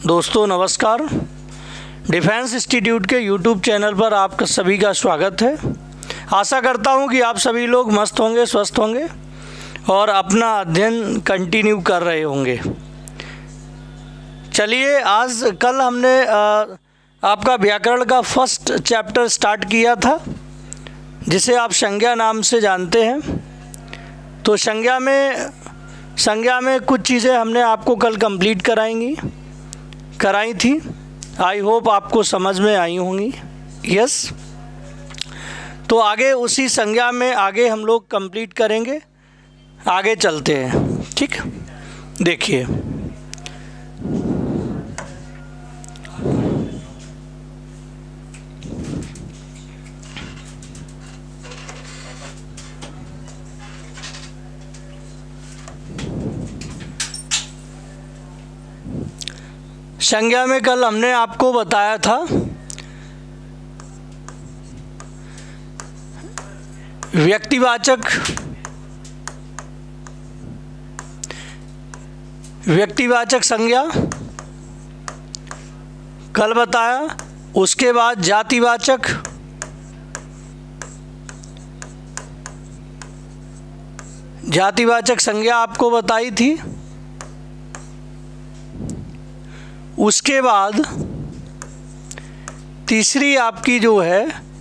दोस्तों नमस्कार। Defence institute के यूट्यूब चैनल पर आपका सभी का स्वागत है। आशा करता हूं कि आप सभी लोग मस्त होंगे, स्वस्थ होंगे और अपना अध्ययन कंटिन्यू कर रहे होंगे। चलिए, आज कल हमने आपका व्याकरण का फर्स्ट चैप्टर स्टार्ट किया था, जिसे आप संज्ञा नाम से जानते हैं। तो संज्ञा में कुछ चीज़ें हमने आपको कल कंप्लीट कराई थी। आई होप आपको समझ में आई होंगी। यस, तो आगे उसी संज्ञा में आगे हम लोग कंप्लीट करेंगे। आगे चलते हैं, ठीक। देखिए, संज्ञा में कल हमने आपको बताया था व्यक्तिवाचक संज्ञा कल बताया। उसके बाद जातिवाचक संज्ञा आपको बताई थी। उसके बाद तीसरी आपकी जो है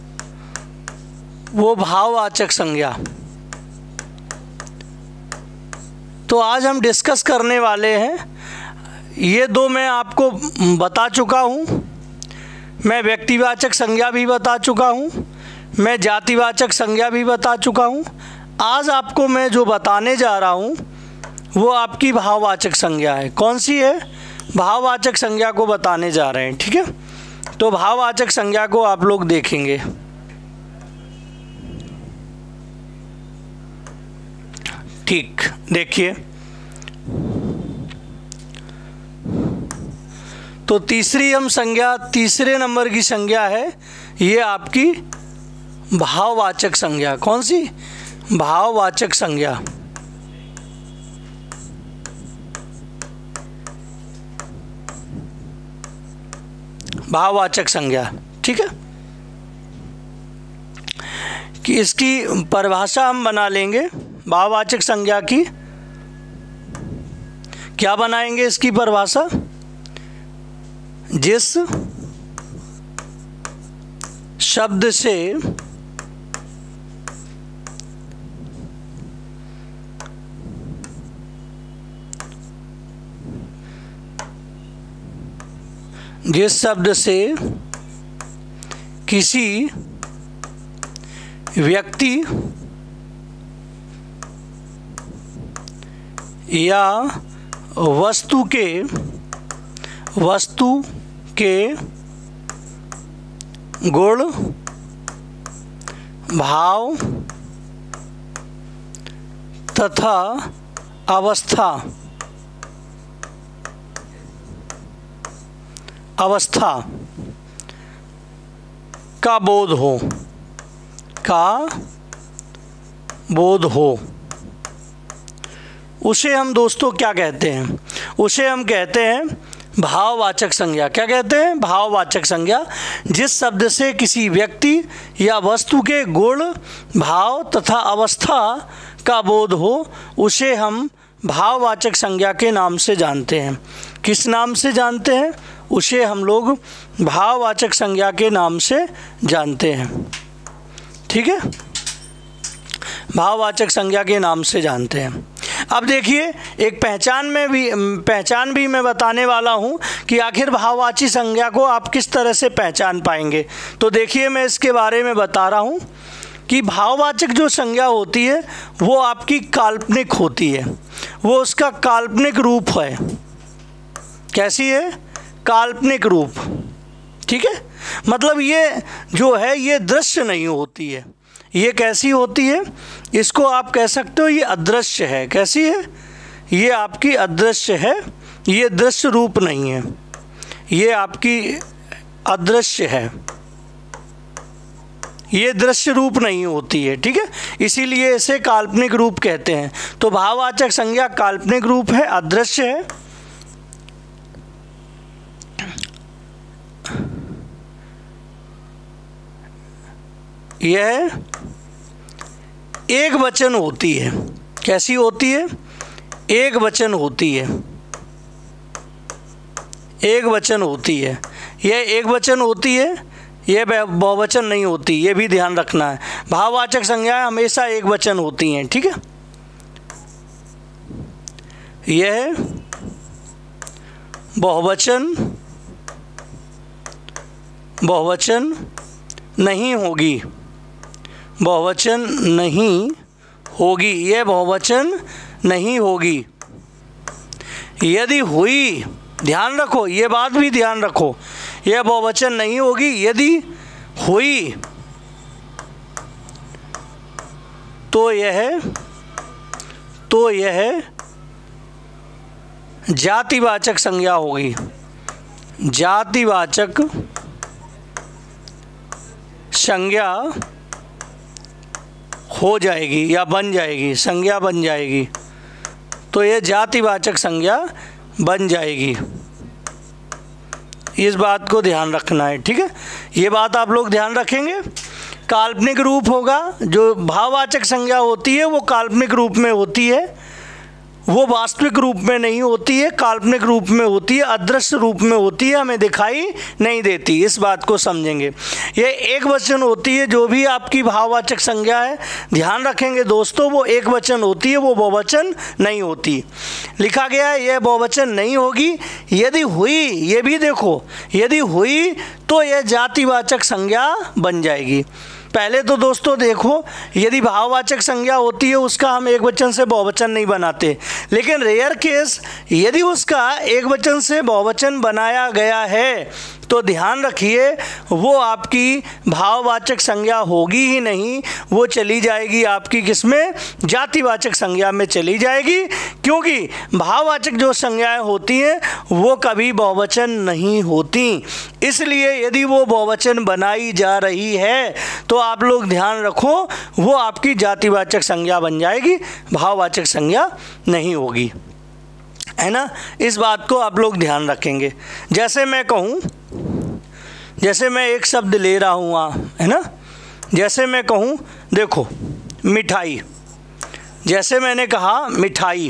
वो भाववाचक संज्ञा। तो आज हम डिस्कस करने वाले हैं, ये दो मैं आपको बता चुका हूँ। मैं व्यक्तिवाचक संज्ञा भी बता चुका हूँ, मैं जातिवाचक संज्ञा भी बता चुका हूँ। आज आपको मैं जो बताने जा रहा हूँ वो आपकी भाववाचक संज्ञा है। कौन सी है? भाववाचक संज्ञा को बताने जा रहे हैं, ठीक है। तो भाववाचक संज्ञा को आप लोग देखेंगे। ठीक, देखिए, तो तीसरे नंबर की संज्ञा है ये आपकी भाववाचक संज्ञा। कौन सी? भाववाचक संज्ञा। भाववाचक संज्ञा, ठीक है। कि इसकी परिभाषा हम बना लेंगे। भाववाचक संज्ञा की क्या बनाएंगे? इसकी परिभाषा, जिस शब्द से किसी व्यक्ति या वस्तु के गुण, भाव तथा अवस्था का बोध हो, उसे हम दोस्तों क्या कहते हैं? उसे हम कहते हैं भाववाचक संज्ञा। क्या कहते हैं? भाववाचक संज्ञा। जिस शब्द से किसी व्यक्ति या वस्तु के गुण, भाव तथा अवस्था का बोध हो, उसे हम भाववाचक संज्ञा के नाम से जानते हैं। किस नाम से जानते हैं? उसे हम लोग भाववाचक संज्ञा के नाम से जानते हैं, ठीक है। भाववाचक संज्ञा के नाम से जानते हैं। अब देखिए, एक पहचान भी मैं बताने वाला हूँ कि आखिर भाववाची संज्ञा को आप किस तरह से पहचान पाएंगे। तो देखिए, मैं इसके बारे में बता रहा हूँ कि भाववाचक जो संज्ञा होती है वो आपकी काल्पनिक होती है। वो उसका काल्पनिक रूप है। कैसी है? काल्पनिक रूप, ठीक है। मतलब ये जो है ये दृश्य नहीं होती है। ये कैसी होती है? इसको आप कह सकते हो ये अदृश्य है। कैसी है? ये आपकी अदृश्य है। ये दृश्य रूप नहीं है, ये आपकी अदृश्य है। ये दृश्य रूप नहीं होती है, ठीक है। इसीलिए इसे काल्पनिक रूप कहते हैं। तो भाववाचक संज्ञा काल्पनिक रूप है, अदृश्य है। यह एक वचन होती है। कैसी होती है? एक वचन होती है। एक वचन होती है। यह एक वचन होती है, यह बहुवचन नहीं होती, ये भी ध्यान रखना है। भाववाचक संज्ञाएं हमेशा एक वचन होती हैं, ठीक है। यह बहुवचन नहीं होगी, बहुवचन नहीं होगी, यह बहुवचन नहीं होगी। यदि हुई, ध्यान रखो, ये बात भी ध्यान रखो, यह बहुवचन नहीं होगी। यदि हुई तो यह जातिवाचक संज्ञा होगी। जातिवाचक संज्ञा हो जाएगी या बन जाएगी, संज्ञा बन जाएगी, तो यह जातिवाचक संज्ञा बन जाएगी। इस बात को ध्यान रखना है, ठीक है। ये बात आप लोग ध्यान रखेंगे। काल्पनिक रूप होगा, जो भाववाचक संज्ञा होती है वो काल्पनिक रूप में होती है, वो वास्तविक रूप में नहीं होती है, काल्पनिक रूप में होती है, अदृश्य रूप में होती है, हमें दिखाई नहीं देती। इस बात को समझेंगे। ये एक वचन होती है, जो भी आपकी भाववाचक संज्ञा है, ध्यान रखेंगे दोस्तों, वो एक वचन होती है, वो बहुवचन नहीं होती। लिखा गया है यह बहुवचन नहीं होगी। यदि हुई, ये भी देखो, यदि हुई तो यह जातिवाचक संज्ञा बन जाएगी। पहले तो दोस्तों देखो, यदि भाववाचक संज्ञा होती है उसका हम एक वचन से बहुवचन नहीं बनाते, लेकिन रेयर केस यदि उसका एक वचन से बहुवचन बनाया गया है तो ध्यान रखिए वो आपकी भाववाचक संज्ञा होगी ही नहीं, वो चली जाएगी आपकी किसमें? जातिवाचक संज्ञा में चली जाएगी, क्योंकि भाववाचक जो संज्ञाएं होती हैं वो कभी बहुवचन नहीं होती। इसलिए यदि वो बहुवचन बनाई जा रही है तो आप लोग ध्यान रखो वो आपकी जातिवाचक संज्ञा बन जाएगी, भाववाचक संज्ञा नहीं होगी, है ना। इस बात को आप लोग ध्यान रखेंगे। जैसे मैं कहूँ, जैसे मैं एक शब्द ले रहा हूँ वहाँ, है ना, जैसे मैं कहूँ देखो मिठाई, जैसे मैंने कहा मिठाई,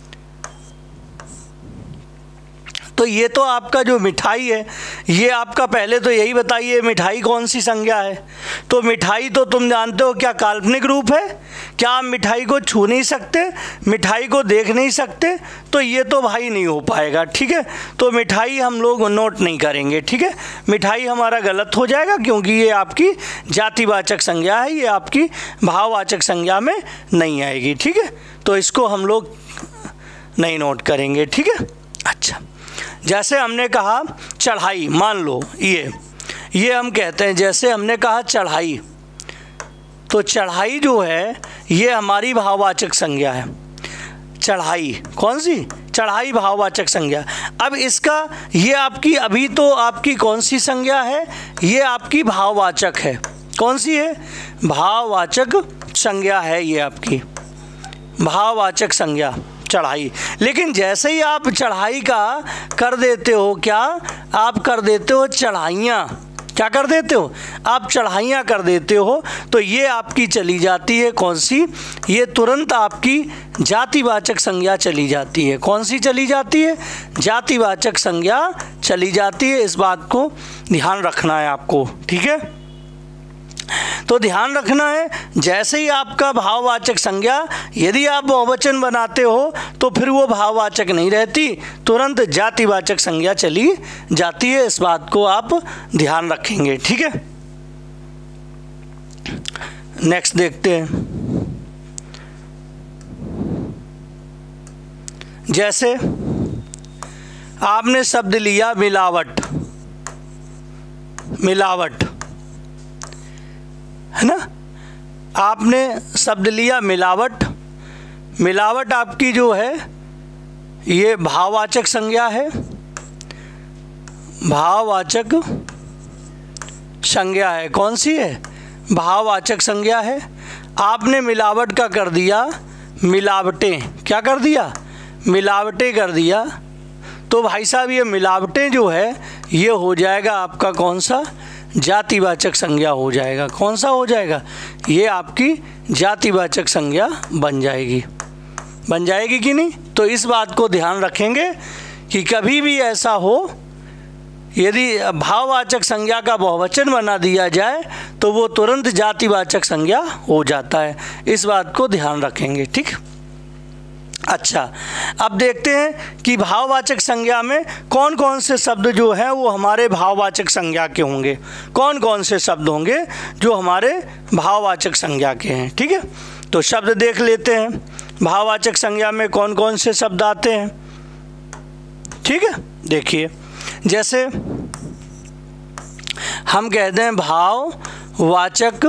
तो ये तो आपका जो मिठाई है, ये आपका पहले तो यही बताइए मिठाई कौन सी संज्ञा है। तो मिठाई तो तुम जानते हो क्या काल्पनिक रूप है? क्या आप मिठाई को छू नहीं सकते, मिठाई को देख नहीं सकते? तो ये तो भाई नहीं हो पाएगा, ठीक है। तो मिठाई हम लोग नोट नहीं करेंगे, ठीक है। मिठाई हमारा गलत हो जाएगा, क्योंकि ये आपकी जातिवाचक संज्ञा है, ये आपकी भाववाचक संज्ञा में नहीं आएगी, ठीक है। तो इसको हम लोग नहीं नोट करेंगे, ठीक है। अच्छा, जैसे हमने कहा चढ़ाई, मान लो ये हम कहते हैं, जैसे हमने कहा चढ़ाई, तो चढ़ाई जो है ये हमारी भाववाचक संज्ञा है। चढ़ाई कौन सी? चढ़ाई भाववाचक संज्ञा। अब इसका ये आपकी अभी तो आपकी कौन सी संज्ञा है? ये आपकी भाववाचक है। कौन सी है? भाववाचक संज्ञा है, ये आपकी भाववाचक संज्ञा चढ़ाई। लेकिन जैसे ही आप चढ़ाई का कर देते हो, क्या आप कर देते हो चढ़ाइयाँ, क्या कर देते हो आप? चढ़ाइयाँ कर देते हो, तो ये आपकी चली जाती है कौन सी? ये तुरंत आपकी जातिवाचक संज्ञा चली जाती है। कौन सी चली जाती है? जातिवाचक संज्ञा चली जाती है। इस बात को ध्यान रखना है आपको, ठीक है। तो ध्यान रखना है, जैसे ही आपका भाववाचक संज्ञा यदि आप बहुवचन बनाते हो तो फिर वो भाववाचक नहीं रहती, तुरंत जातिवाचक संज्ञा चली जाती है। इस बात को आप ध्यान रखेंगे, ठीक है। नेक्स्ट देखते हैं। जैसे आपने शब्द लिया मिलावट, मिलावट, है ना, आपने शब्द लिया मिलावट। मिलावट आपकी जो है ये भाववाचक संज्ञा है, भाववाचक संज्ञा है। कौन सी है? भाववाचक संज्ञा है। आपने मिलावट का कर दिया मिलावटें, क्या कर दिया? मिलावटें कर दिया। तो भाई साहब ये मिलावटें जो है ये हो जाएगा आपका कौन सा? जातिवाचक संज्ञा हो जाएगा। कौन सा हो जाएगा? ये आपकी जातिवाचक संज्ञा बन जाएगी कि नहीं? तो इस बात को ध्यान रखेंगे कि कभी भी ऐसा हो, यदि भाववाचक संज्ञा का बहुवचन बना दिया जाए तो वो तुरंत जातिवाचक संज्ञा हो जाता है। इस बात को ध्यान रखेंगे, ठीक। अच्छा, अब देखते हैं कि भाववाचक संज्ञा में कौन कौन से शब्द जो हैं वो हमारे भाववाचक संज्ञा के होंगे। कौन कौन से शब्द होंगे जो हमारे भाववाचक संज्ञा के हैं, ठीक है। तो शब्द देख लेते हैं, भाववाचक संज्ञा में कौन कौन से शब्द आते हैं, ठीक है। देखिए, जैसे हम कहते हैं भाववाचक,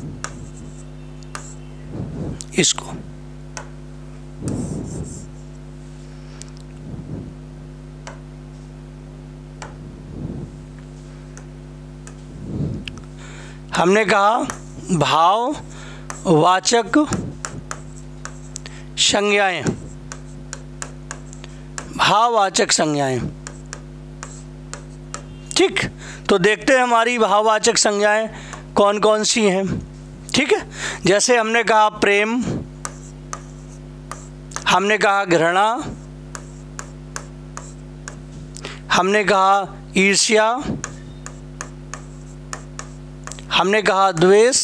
इसको हमने कहा भाववाचक संज्ञाएं, भाववाचक संज्ञाएं, ठीक। तो देखते हैं हमारी भाववाचक संज्ञाएं कौन कौन सी हैं, ठीक है। जैसे हमने कहा प्रेम, हमने कहा घृणा, हमने कहा ईर्ष्या, हमने कहा द्वेष,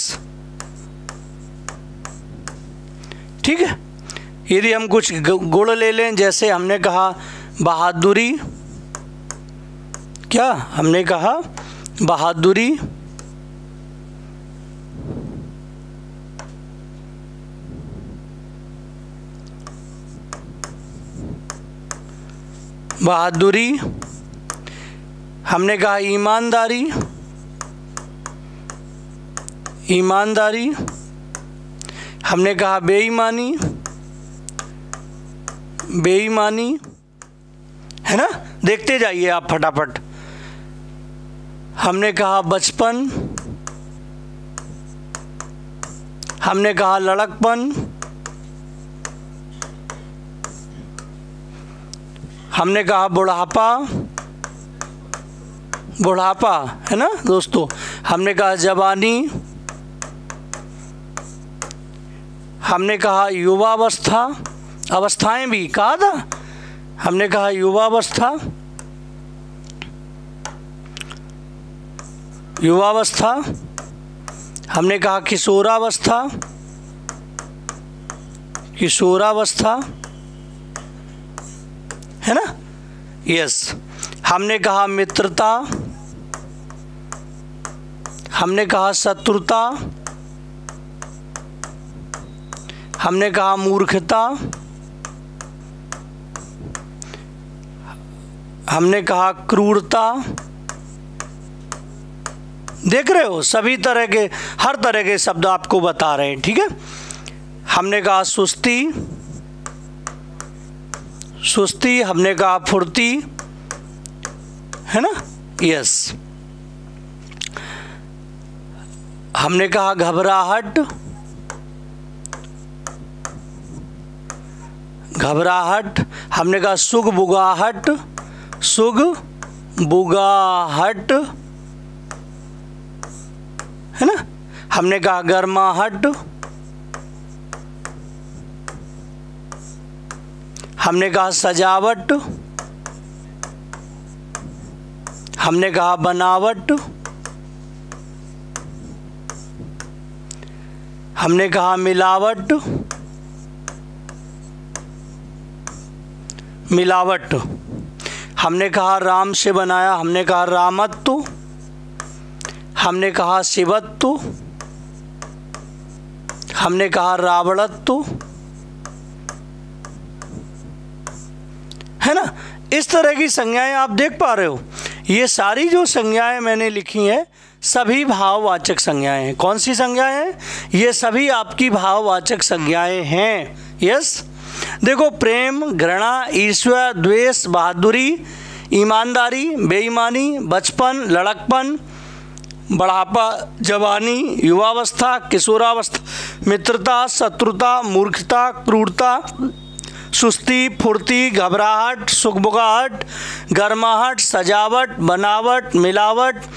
ठीक है। यदि हम कुछ गुण ले लें, जैसे हमने कहा बहादुरी, क्या हमने कहा? बहादुरी, बहादुरी, हमने कहा ईमानदारी, ईमानदारी, हमने कहा बेईमानी, बेईमानी, है ना। देखते जाइए आप फटाफट। हमने कहा बचपन, हमने कहा लड़कपन, हमने कहा बुढ़ापा, बुढ़ापा, है ना दोस्तों। हमने कहा जवानी, हमने कहा युवावस्था, अवस्थाएं भी कहा था, हमने कहा युवावस्था, युवावस्था, हमने कहा किशोरावस्था, किशोरावस्था, है ना। यस, हमने कहा मित्रता, हमने कहा शत्रुता, हमने कहा मूर्खता, हमने कहा क्रूरता। देख रहे हो, सभी तरह के, हर तरह के शब्द आपको बता रहे हैं, ठीक है। हमने कहा सुस्ती, सुस्ती, हमने कहा फुर्ती, है ना। यस, हमने कहा घबराहट, घबराहट, हमने कहा सुग बुगाहट, सुग बुगाहट, है ना। हमने कहा गर्माहट, हमने कहा सजावट, हमने कहा बनावट, हमने कहा मिलावट, मिलावट, हमने कहा राम से बनाया, हमने कहा रामत्व, हमने कहा शिवत्व, हमने कहा रावणत्व, है ना। इस तरह की संज्ञाएं आप देख पा रहे हो। ये सारी जो संज्ञाएं मैंने लिखी हैं सभी भाववाचक संज्ञाएं हैं। कौन सी संज्ञाएं हैं? ये सभी आपकी भाववाचक संज्ञाएं हैं। यस, देखो, प्रेम, घृणा, ईर्ष्या, द्वेष, बहादुरी, ईमानदारी, बेईमानी, बचपन, लड़कपन, बुढ़ापा, जवानी, युवावस्था, किशोरावस्था, मित्रता, शत्रुता, मूर्खता, क्रूरता, सुस्ती, फुर्ती, घबराहट, सुगबुगाहट, गर्माहट, सजावट, बनावट, मिलावट,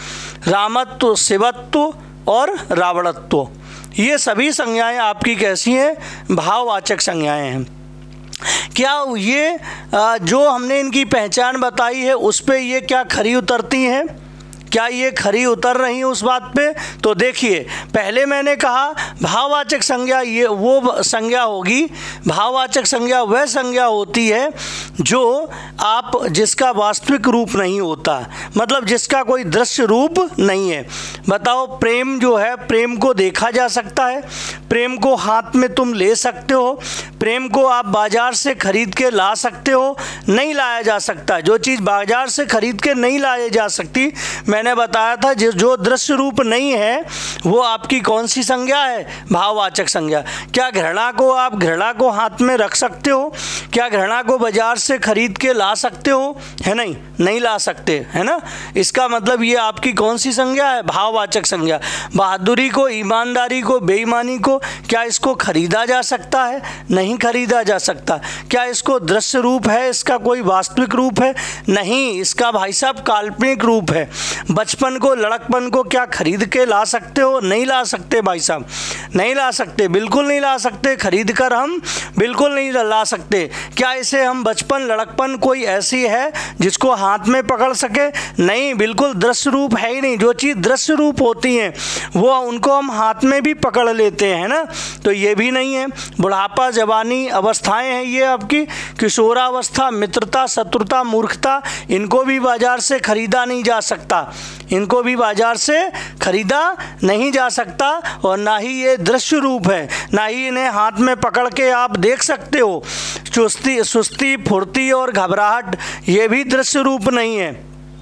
रामत्व, शिवत्व और रावणत्व, ये सभी संज्ञाएं आपकी कैसी हैं? भाववाचक संज्ञाएं हैं। क्या ये जो हमने इनकी पहचान बताई है उस पे ये क्या खरी उतरती हैं? क्या ये खरी उतर रही हैं उस बात पे? तो देखिए, पहले मैंने कहा भाववाचक संज्ञा ये वो संज्ञा होगी, भाववाचक संज्ञा वह संज्ञा होती है जो जिसका वास्तविक रूप नहीं होता, मतलब जिसका कोई दृश्य रूप नहीं है। बताओ, प्रेम जो है, प्रेम को देखा जा सकता है, प्रेम को हाथ में तुम ले सकते हो, प्रेम को आप बाजार से खरीद के ला सकते हो? नहीं लाया जा सकता। जो चीज़ बाजार से खरीद के नहीं लाई जा सकती, मैंने बताया था जो दृश्य रूप नहीं है वो आपकी कौन सी संज्ञा है? भाववाचक संज्ञा। क्या घृणा को आप घृणा को हाथ में रख सकते हो? क्या घृणा को बाजार से खरीद के ला सकते हो? है नहीं ला सकते, है ना। इसका मतलब ये आपकी कौन सी संज्ञा है? भाववाचक संज्ञा। बहादुरी को, ईमानदारी को, बेईमानी को, क्या इसको खरीदा जा सकता है? नहीं खरीदा जा सकता। क्या इसको दृश्य रूप है? इसका कोई वास्तविक रूप है? नहीं, इसका भाई साहब काल्पनिक रूप है। बचपन को, लड़कपन को क्या खरीद के ला सकते हो? नहीं ला सकते भाई साहब, नहीं ला सकते, बिल्कुल नहीं ला सकते। खरीद कर हम बिल्कुल नहीं ला सकते। क्या इसे हम बचपन, लड़कपन कोई ऐसी है जिसको हाथ में पकड़ सके? नहीं, बिल्कुल दृश्य रूप है ही नहीं। जो चीज़ दृश्य रूप होती हैं वो उनको हम हाथ में भी पकड़ लेते हैं ना, तो ये भी नहीं है। बुढ़ापा, जवानी अवस्थाएं हैं ये आपकी, किशोरावस्था, मित्रता, शत्रुता, मूर्खता, इनको भी बाजार से खरीदा नहीं जा सकता, इनको भी बाजार से खरीदा नहीं जा सकता। और ना ही ये दृश्य रूप है, ना ही इन्हें हाथ में पकड़ के आप देख सकते हो। सुस्ती, फुर्ती और घबराहट, ये भी दृश्य रूप नहीं है,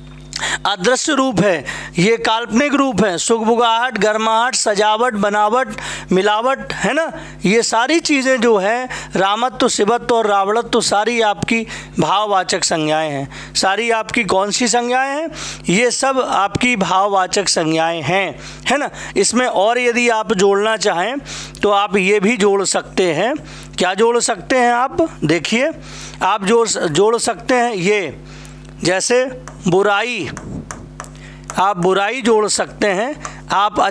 अदृश्य रूप है, ये काल्पनिक रूप है। सुगबुगाहट, गर्माहट, सजावट, बनावट, मिलावट, है ना, ये सारी चीज़ें जो हैं, रामत्व, शिवत्व और रावणत्व, सारी आपकी भाववाचक संज्ञाएं हैं। सारी आपकी कौन सी संज्ञाएं हैं? ये सब आपकी भाववाचक संज्ञाएं हैं, है ना। इसमें और यदि आप जोड़ना चाहें तो आप ये भी जोड़ सकते हैं। क्या जोड़ सकते हैं आप? देखिए, आप जोड़ सकते हैं ये, जैसे बुराई, आप बुराई जोड़ सकते हैं। आप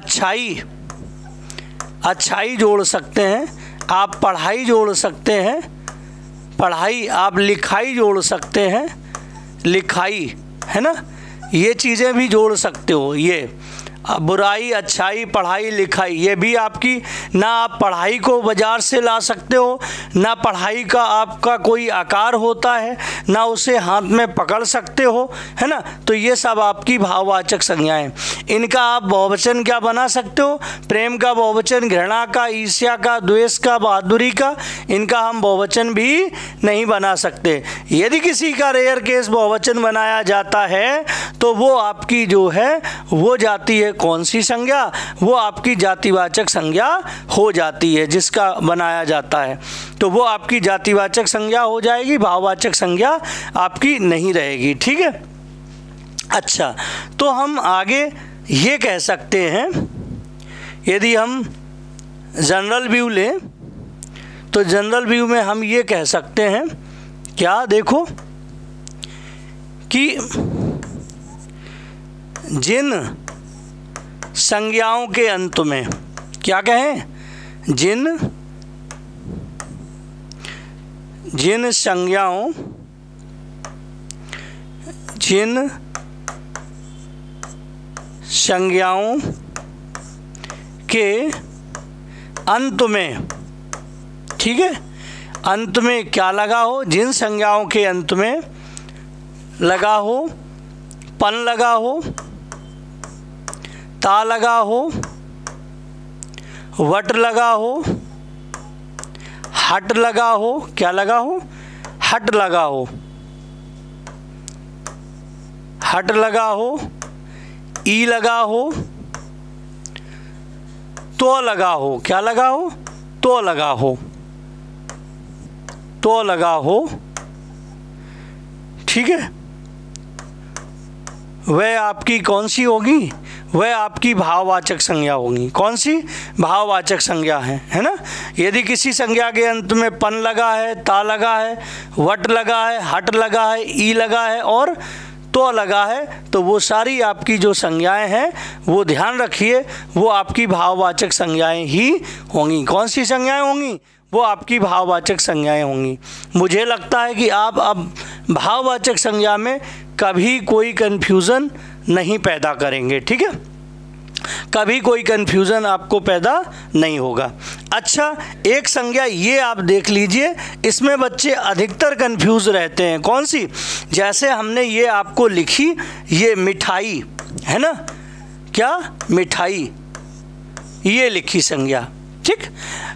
अच्छाई जोड़ सकते हैं। आप पढ़ाई जोड़ सकते हैं, पढ़ाई। आप लिखाई जोड़ सकते हैं, लिखाई, है ना। ये चीज़ें भी जोड़ सकते हो। ये बुराई, अच्छाई, पढ़ाई, लिखाई, ये भी आपकी, ना आप पढ़ाई को बाजार से ला सकते हो, ना पढ़ाई का आपका कोई आकार होता है, ना उसे हाथ में पकड़ सकते हो, है ना। तो ये सब आपकी भाववाचक संज्ञाएं। इनका आप बहुवचन क्या बना सकते हो? प्रेम का बहुवचन, घृणा का, ईर्ष्या का, द्वेष का, बहादुरी का, इनका हम बहुवचन भी नहीं बना सकते। यदि किसी का रेयर केस बहुवचन बनाया जाता है तो वो आपकी जो है वो जाती है कौन सी संज्ञा? वो आपकी जातिवाचक संज्ञा हो जाती है, जिसका बनाया जाता है तो वो आपकी जातिवाचक संज्ञा हो जाएगी, भाववाचक संज्ञा आपकी नहीं रहेगी। ठीक है। अच्छा, तो हम आगे ये कह सकते हैं, यदि हम जनरल व्यू लें तो जनरल व्यू में हम ये कह सकते हैं, क्या देखो कि जिन संज्ञाओं के अंत में, क्या कहें, जिन संज्ञाओं के अंत में, ठीक है, अंत में क्या लगा हो, जिन संज्ञाओं के अंत में लगा हो, पन लगा हो, ता लगा हो, वट लगा हो, हट लगा हो, क्या लगा हो, हट लगा हो, हट लगा हो, ई लगा हो, तो लगा हो, क्या लगा हो, तो लगा हो, तो लगा हो, ठीक है। वह आपकी कौन सी होगी? वह आपकी भाववाचक संज्ञा होगी। कौन सी? भाववाचक संज्ञा है ना। यदि किसी संज्ञा के अंत में पन लगा है, ता लगा है, वट लगा है, हट लगा है, ई लगा है और तो लगा है, तो वो सारी आपकी जो संज्ञाएं हैं वो ध्यान रखिए, वो आपकी भाववाचक संज्ञाएं ही होंगी। कौन सी संज्ञाएं होंगी? वो आपकी भाववाचक संज्ञाएं होंगी। मुझे लगता है कि आप अब भाववाचक संज्ञा में कभी कोई कन्फ्यूज़न नहीं पैदा करेंगे, ठीक है? कभी कोई कन्फ्यूज़न आपको पैदा नहीं होगा। अच्छा, एक संज्ञा ये आप देख लीजिए, इसमें बच्चे अधिकतर कन्फ्यूज़ रहते हैं। कौन सी? जैसे हमने ये आपको लिखी, ये मिठाई है ना, क्या? मिठाई, ये लिखी संज्ञा, ठीक।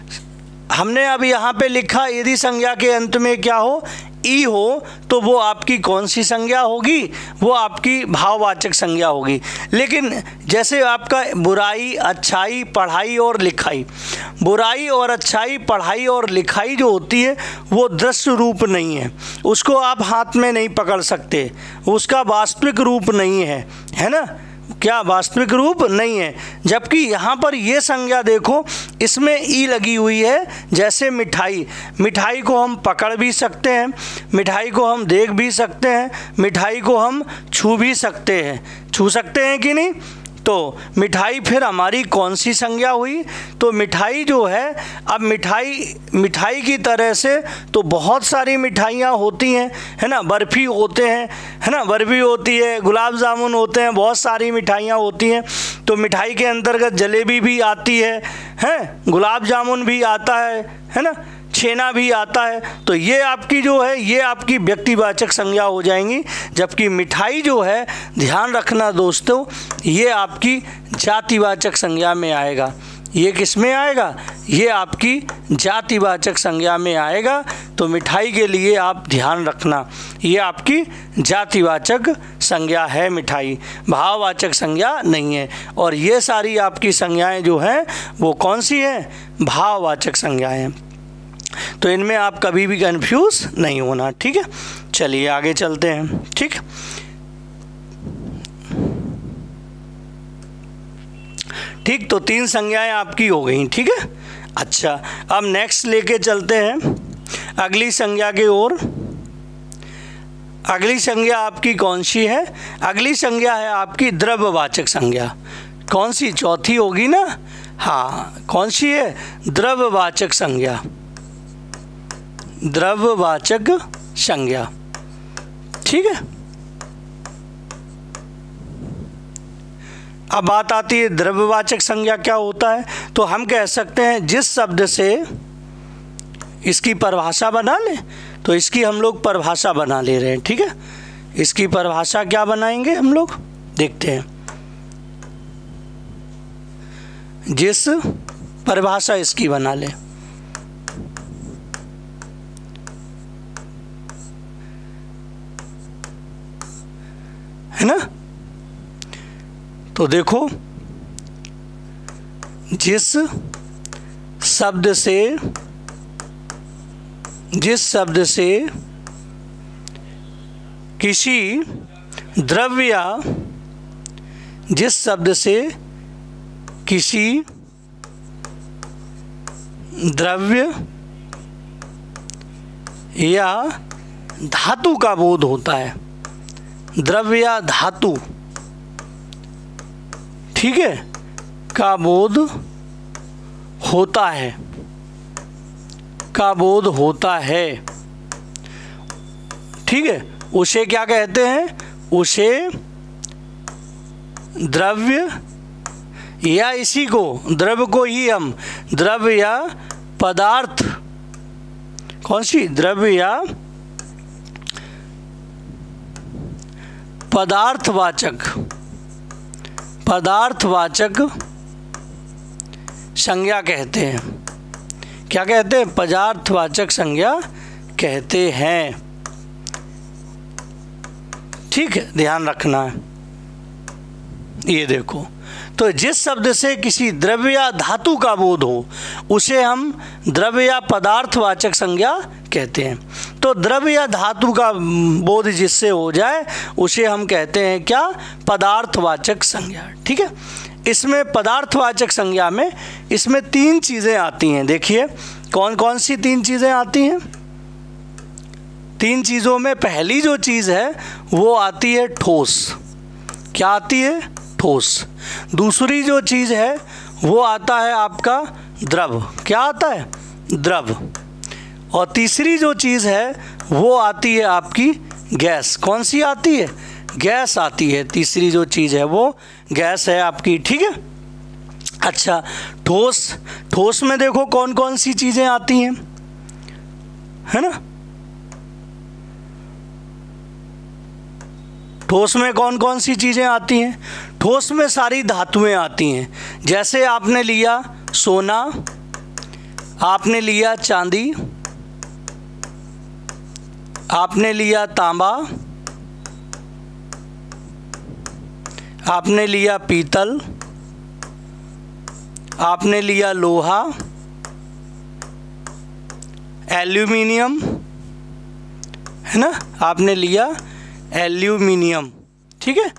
हमने अब यहाँ पे लिखा, यदि संज्ञा के अंत में क्या हो? ई हो, तो वो आपकी कौन सी संज्ञा होगी? वो आपकी भाववाचक संज्ञा होगी। लेकिन जैसे आपका बुराई, अच्छाई, पढ़ाई और लिखाई, बुराई और अच्छाई, पढ़ाई और लिखाई जो होती है वो दृश्य रूप नहीं है, उसको आप हाथ में नहीं पकड़ सकते, उसका वास्तविक रूप नहीं है ना? क्या वास्तविक रूप नहीं है। जबकि यहाँ पर ये संज्ञा देखो, इसमें ई लगी हुई है। जैसे मिठाई, मिठाई को हम पकड़ भी सकते हैं, मिठाई को हम देख भी सकते हैं, मिठाई को हम छू भी सकते हैं। छू सकते हैं कि नहीं? तो मिठाई फिर हमारी कौन सी संज्ञा हुई? तो मिठाई जो है, अब मिठाई की तरह से तो बहुत सारी मिठाइयाँ होती हैं, है ना? बर्फ़ी होते हैं, है ना? बर्फ़ी होती है, गुलाब जामुन होते हैं, बहुत सारी मिठाइयाँ होती हैं। तो मिठाई के अंतर्गत जलेबी भी आती है, गुलाब जामुन भी आता है ना? छेना भी आता है। तो ये आपकी जो है, ये आपकी व्यक्तिवाचक संज्ञा हो जाएंगी। जबकि मिठाई जो है, ध्यान रखना दोस्तों, ये आपकी जातिवाचक संज्ञा में आएगा। ये किस में आएगा? ये आपकी जातिवाचक संज्ञा में आएगा। तो मिठाई के लिए आप ध्यान रखना, ये आपकी जातिवाचक संज्ञा है मिठाई, भाववाचक संज्ञा नहीं है। और ये सारी आपकी संज्ञाएं जो हैं वो कौन सी हैं? भाववाचक संज्ञाएं। तो इनमें आप कभी भी कंफ्यूज नहीं होना, ठीक है? चलिए आगे चलते हैं, ठीक। ठीक, तो 3 संज्ञाएं आपकी हो गई, ठीक है। अच्छा, अब नेक्स्ट लेके चलते हैं अगली संज्ञा की ओर। अगली संज्ञा आपकी कौन सी है? अगली संज्ञा है आपकी द्रव्यवाचक संज्ञा। कौन सी? चौथी होगी ना? हाँ, कौन सी है? द्रव्यवाचक संज्ञा, द्रव्यवाचक संज्ञा, ठीक है। अब बात आती है द्रव्यवाचक संज्ञा क्या होता है। तो हम कह सकते हैं जिस शब्द से, इसकी परिभाषा बना लें, तो इसकी हम लोग परिभाषा बना ले रहे हैं, ठीक है। इसकी परिभाषा क्या बनाएंगे हम लोग, देखते हैं। जिस परिभाषा इसकी बना लें, है ना? तो देखो, जिस शब्द से किसी द्रव्य या जिस शब्द से किसी द्रव्य या धातु का बोध होता है, द्रव्य या धातु, ठीक है, का बोध होता है, का बोध होता है, ठीक है, उसे क्या कहते हैं? उसे द्रव्य, या इसी को, द्रव्य को ही हम द्रव्य या पदार्थ, कौन सी? द्रव्य या पदार्थवाचक संज्ञा कहते हैं। क्या कहते हैं? पदार्थवाचक संज्ञा कहते हैं, ठीक है, ध्यान रखना है। ये देखो, तो जिस शब्द से किसी द्रव्य या धातु का बोध हो उसे हम द्रव्य या पदार्थवाचक संज्ञा कहते हैं। तो द्रव्य या धातु का बोध जिससे हो जाए उसे हम कहते हैं क्या? पदार्थवाचक संज्ञा, ठीक है। इसमें पदार्थवाचक संज्ञा में इसमें 3 चीज़ें आती हैं। देखिए कौन कौन सी 3 चीज़ें आती हैं? तीन चीज़ों में पहली जो चीज़ है वो आती है ठोस। क्या आती है? ठोस। दूसरी जो चीज़ है वो आता है आपका द्रव। क्या आता है? द्रव। और तीसरी जो चीज़ है वो आती है आपकी गैस। कौन सी आती है? गैस आती है। तीसरी जो चीज़ है वो गैस है आपकी। ठीक है। अच्छा, ठोस में देखो कौन कौन सी चीज़ें आती हैं, है ना? ठोस में कौन कौन सी चीज़ें आती हैं? ठोस में सारी धातुएं आती हैं। जैसे आपने लिया सोना, आपने लिया चांदी, आपने लिया तांबा, आपने लिया पीतल, आपने लिया लोहा, एल्यूमिनियम, है ना? आपने लिया एल्यूमिनियम। ठीक है,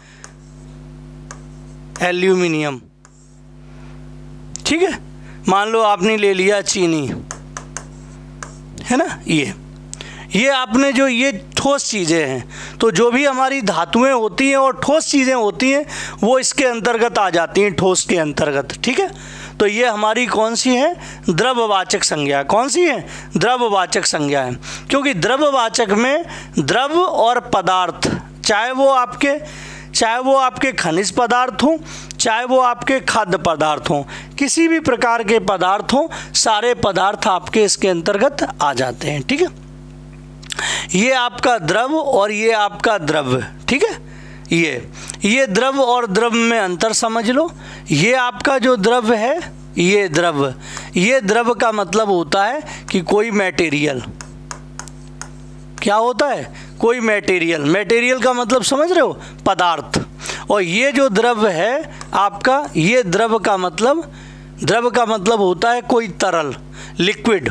एल्यूमिनियम। ठीक है, मान लो आपने ले लिया चीनी, है ना? ये आपने जो ये ठोस चीज़ें हैं, तो जो भी हमारी धातुएं होती हैं और ठोस चीज़ें होती हैं वो इसके अंतर्गत आ जाती हैं, ठोस के अंतर्गत। ठीक है, तो ये हमारी कौन सी है? द्रववाचक संज्ञा। कौन सी है? द्रववाचक संज्ञा है। क्योंकि द्रववाचक में द्रव और पदार्थ, चाहे वो आपके खनिज पदार्थ हों, चाहे वो आपके खाद्य पदार्थ हों, किसी भी प्रकार के पदार्थ हों, सारे पदार्थ आपके इसके अंतर्गत आ जाते हैं। ठीक है, ये आपका द्रव और ये आपका द्रव। ठीक है, ये द्रव और द्रव में अंतर समझ लो। ये आपका जो द्रव है, ये द्रव का मतलब होता है कि कोई मटेरियल। क्या होता है? कोई मटेरियल का मतलब समझ रहे हो? पदार्थ। और ये जो द्रव है आपका, ये द्रव का मतलब होता है कोई तरल, लिक्विड।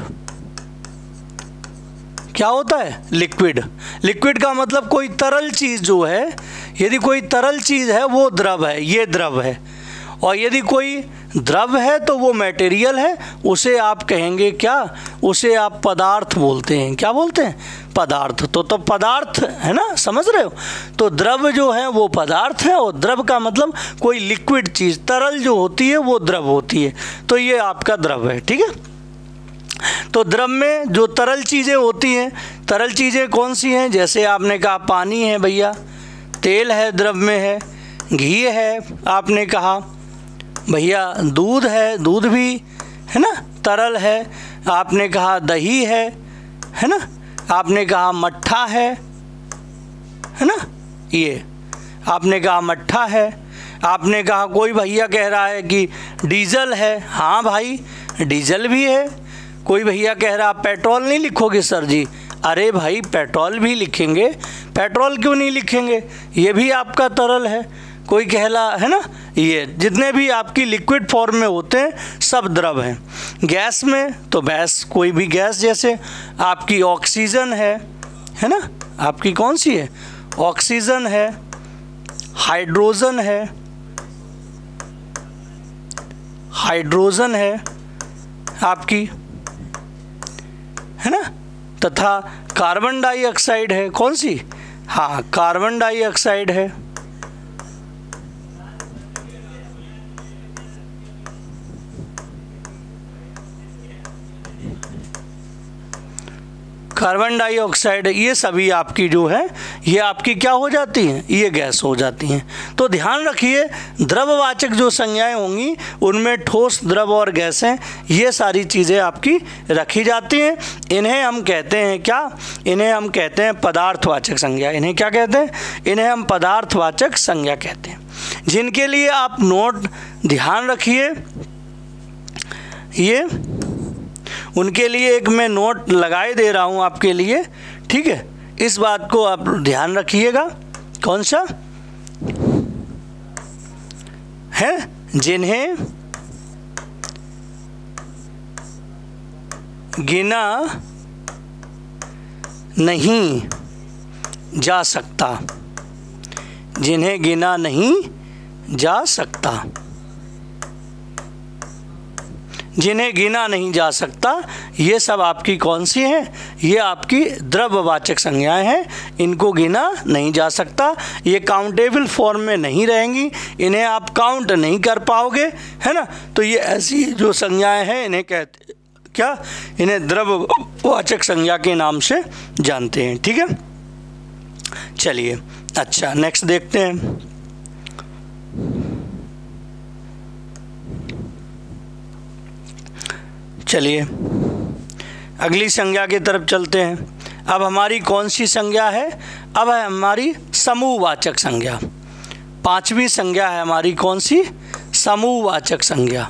क्या होता है? लिक्विड का मतलब कोई तरल चीज़ जो है, यदि कोई तरल चीज़ है वो द्रव है, ये द्रव है। और यदि कोई द्रव है तो वो मटेरियल है, उसे आप कहेंगे क्या? उसे आप पदार्थ बोलते हैं। क्या बोलते हैं? पदार्थ। तो पदार्थ है ना, समझ रहे हो? तो द्रव जो है वो पदार्थ है, और द्रव का मतलब कोई लिक्विड चीज़, तरल जो होती है वो द्रव होती है। तो ये आपका द्रव है। ठीक है, तो द्रव में जो तरल चीज़ें होती हैं, तरल चीज़ें कौन सी हैं? जैसे आपने कहा पानी है भैया, तेल है द्रव में है, घी है, आपने कहा भैया दूध है, दूध भी है ना तरल है, आपने कहा दही है ना, आपने कहा मट्ठा है ना, ये आपने कहा मट्ठा है। आपने कहा कोई भैया कह रहा है कि डीजल है, हाँ भाई डीजल भी है। कोई भैया कह रहा पेट्रोल नहीं लिखोगे सर जी, अरे भाई पेट्रोल भी लिखेंगे, पेट्रोल क्यों नहीं लिखेंगे, ये भी आपका तरल है। कोई कहला है ना, ये जितने भी आपकी लिक्विड फॉर्म में होते हैं सब द्रव हैं। गैस में तो कोई भी गैस, जैसे आपकी ऑक्सीजन है ना, आपकी कौन सी है? ऑक्सीजन है, हाइड्रोजन है आपकी, है ना, तथा कार्बन डाइऑक्साइड है। कौन सी? हाँ, कार्बन डाइऑक्साइड है। कार्बन डाइऑक्साइड, ये सभी आपकी जो है ये आपकी क्या हो जाती हैं? ये गैस हो जाती हैं। तो ध्यान रखिए, द्रववाचक जो संज्ञाएं होंगी उनमें ठोस, द्रव और गैसें, ये सारी चीज़ें आपकी रखी जाती हैं। इन्हें हम कहते हैं क्या? इन्हें हम कहते हैं पदार्थवाचक संज्ञा। इन्हें क्या कहते हैं? इन्हें हम पदार्थवाचक संज्ञा कहते हैं, जिनके लिए आप नोट ध्यान रखिए। ये उनके लिए एक मैं नोट लगाए दे रहा हूँ आपके लिए। ठीक है, इस बात को आप ध्यान रखिएगा। कौन सा है? जिन्हें गिना नहीं जा सकता, जिन्हें गिना नहीं जा सकता। जिन्हें गिना नहीं जा सकता, ये सब आपकी कौन सी हैं? ये आपकी द्रव्यवाचक संज्ञाएं हैं। इनको गिना नहीं जा सकता, ये काउंटेबल फॉर्म में नहीं रहेंगी, इन्हें आप काउंट नहीं कर पाओगे, है ना। तो ये ऐसी जो संज्ञाएं हैं इन्हें कहते क्या? इन्हें द्रव्यवाचक संज्ञा के नाम से जानते हैं। ठीक है, चलिए अच्छा नेक्स्ट देखते हैं। चलिए अगली संज्ञा की तरफ चलते हैं। अब हमारी कौन सी संज्ञा है? अब है हमारी समूहवाचक संज्ञा। पांचवी संज्ञा है हमारी कौन सी? समूहवाचक संज्ञा।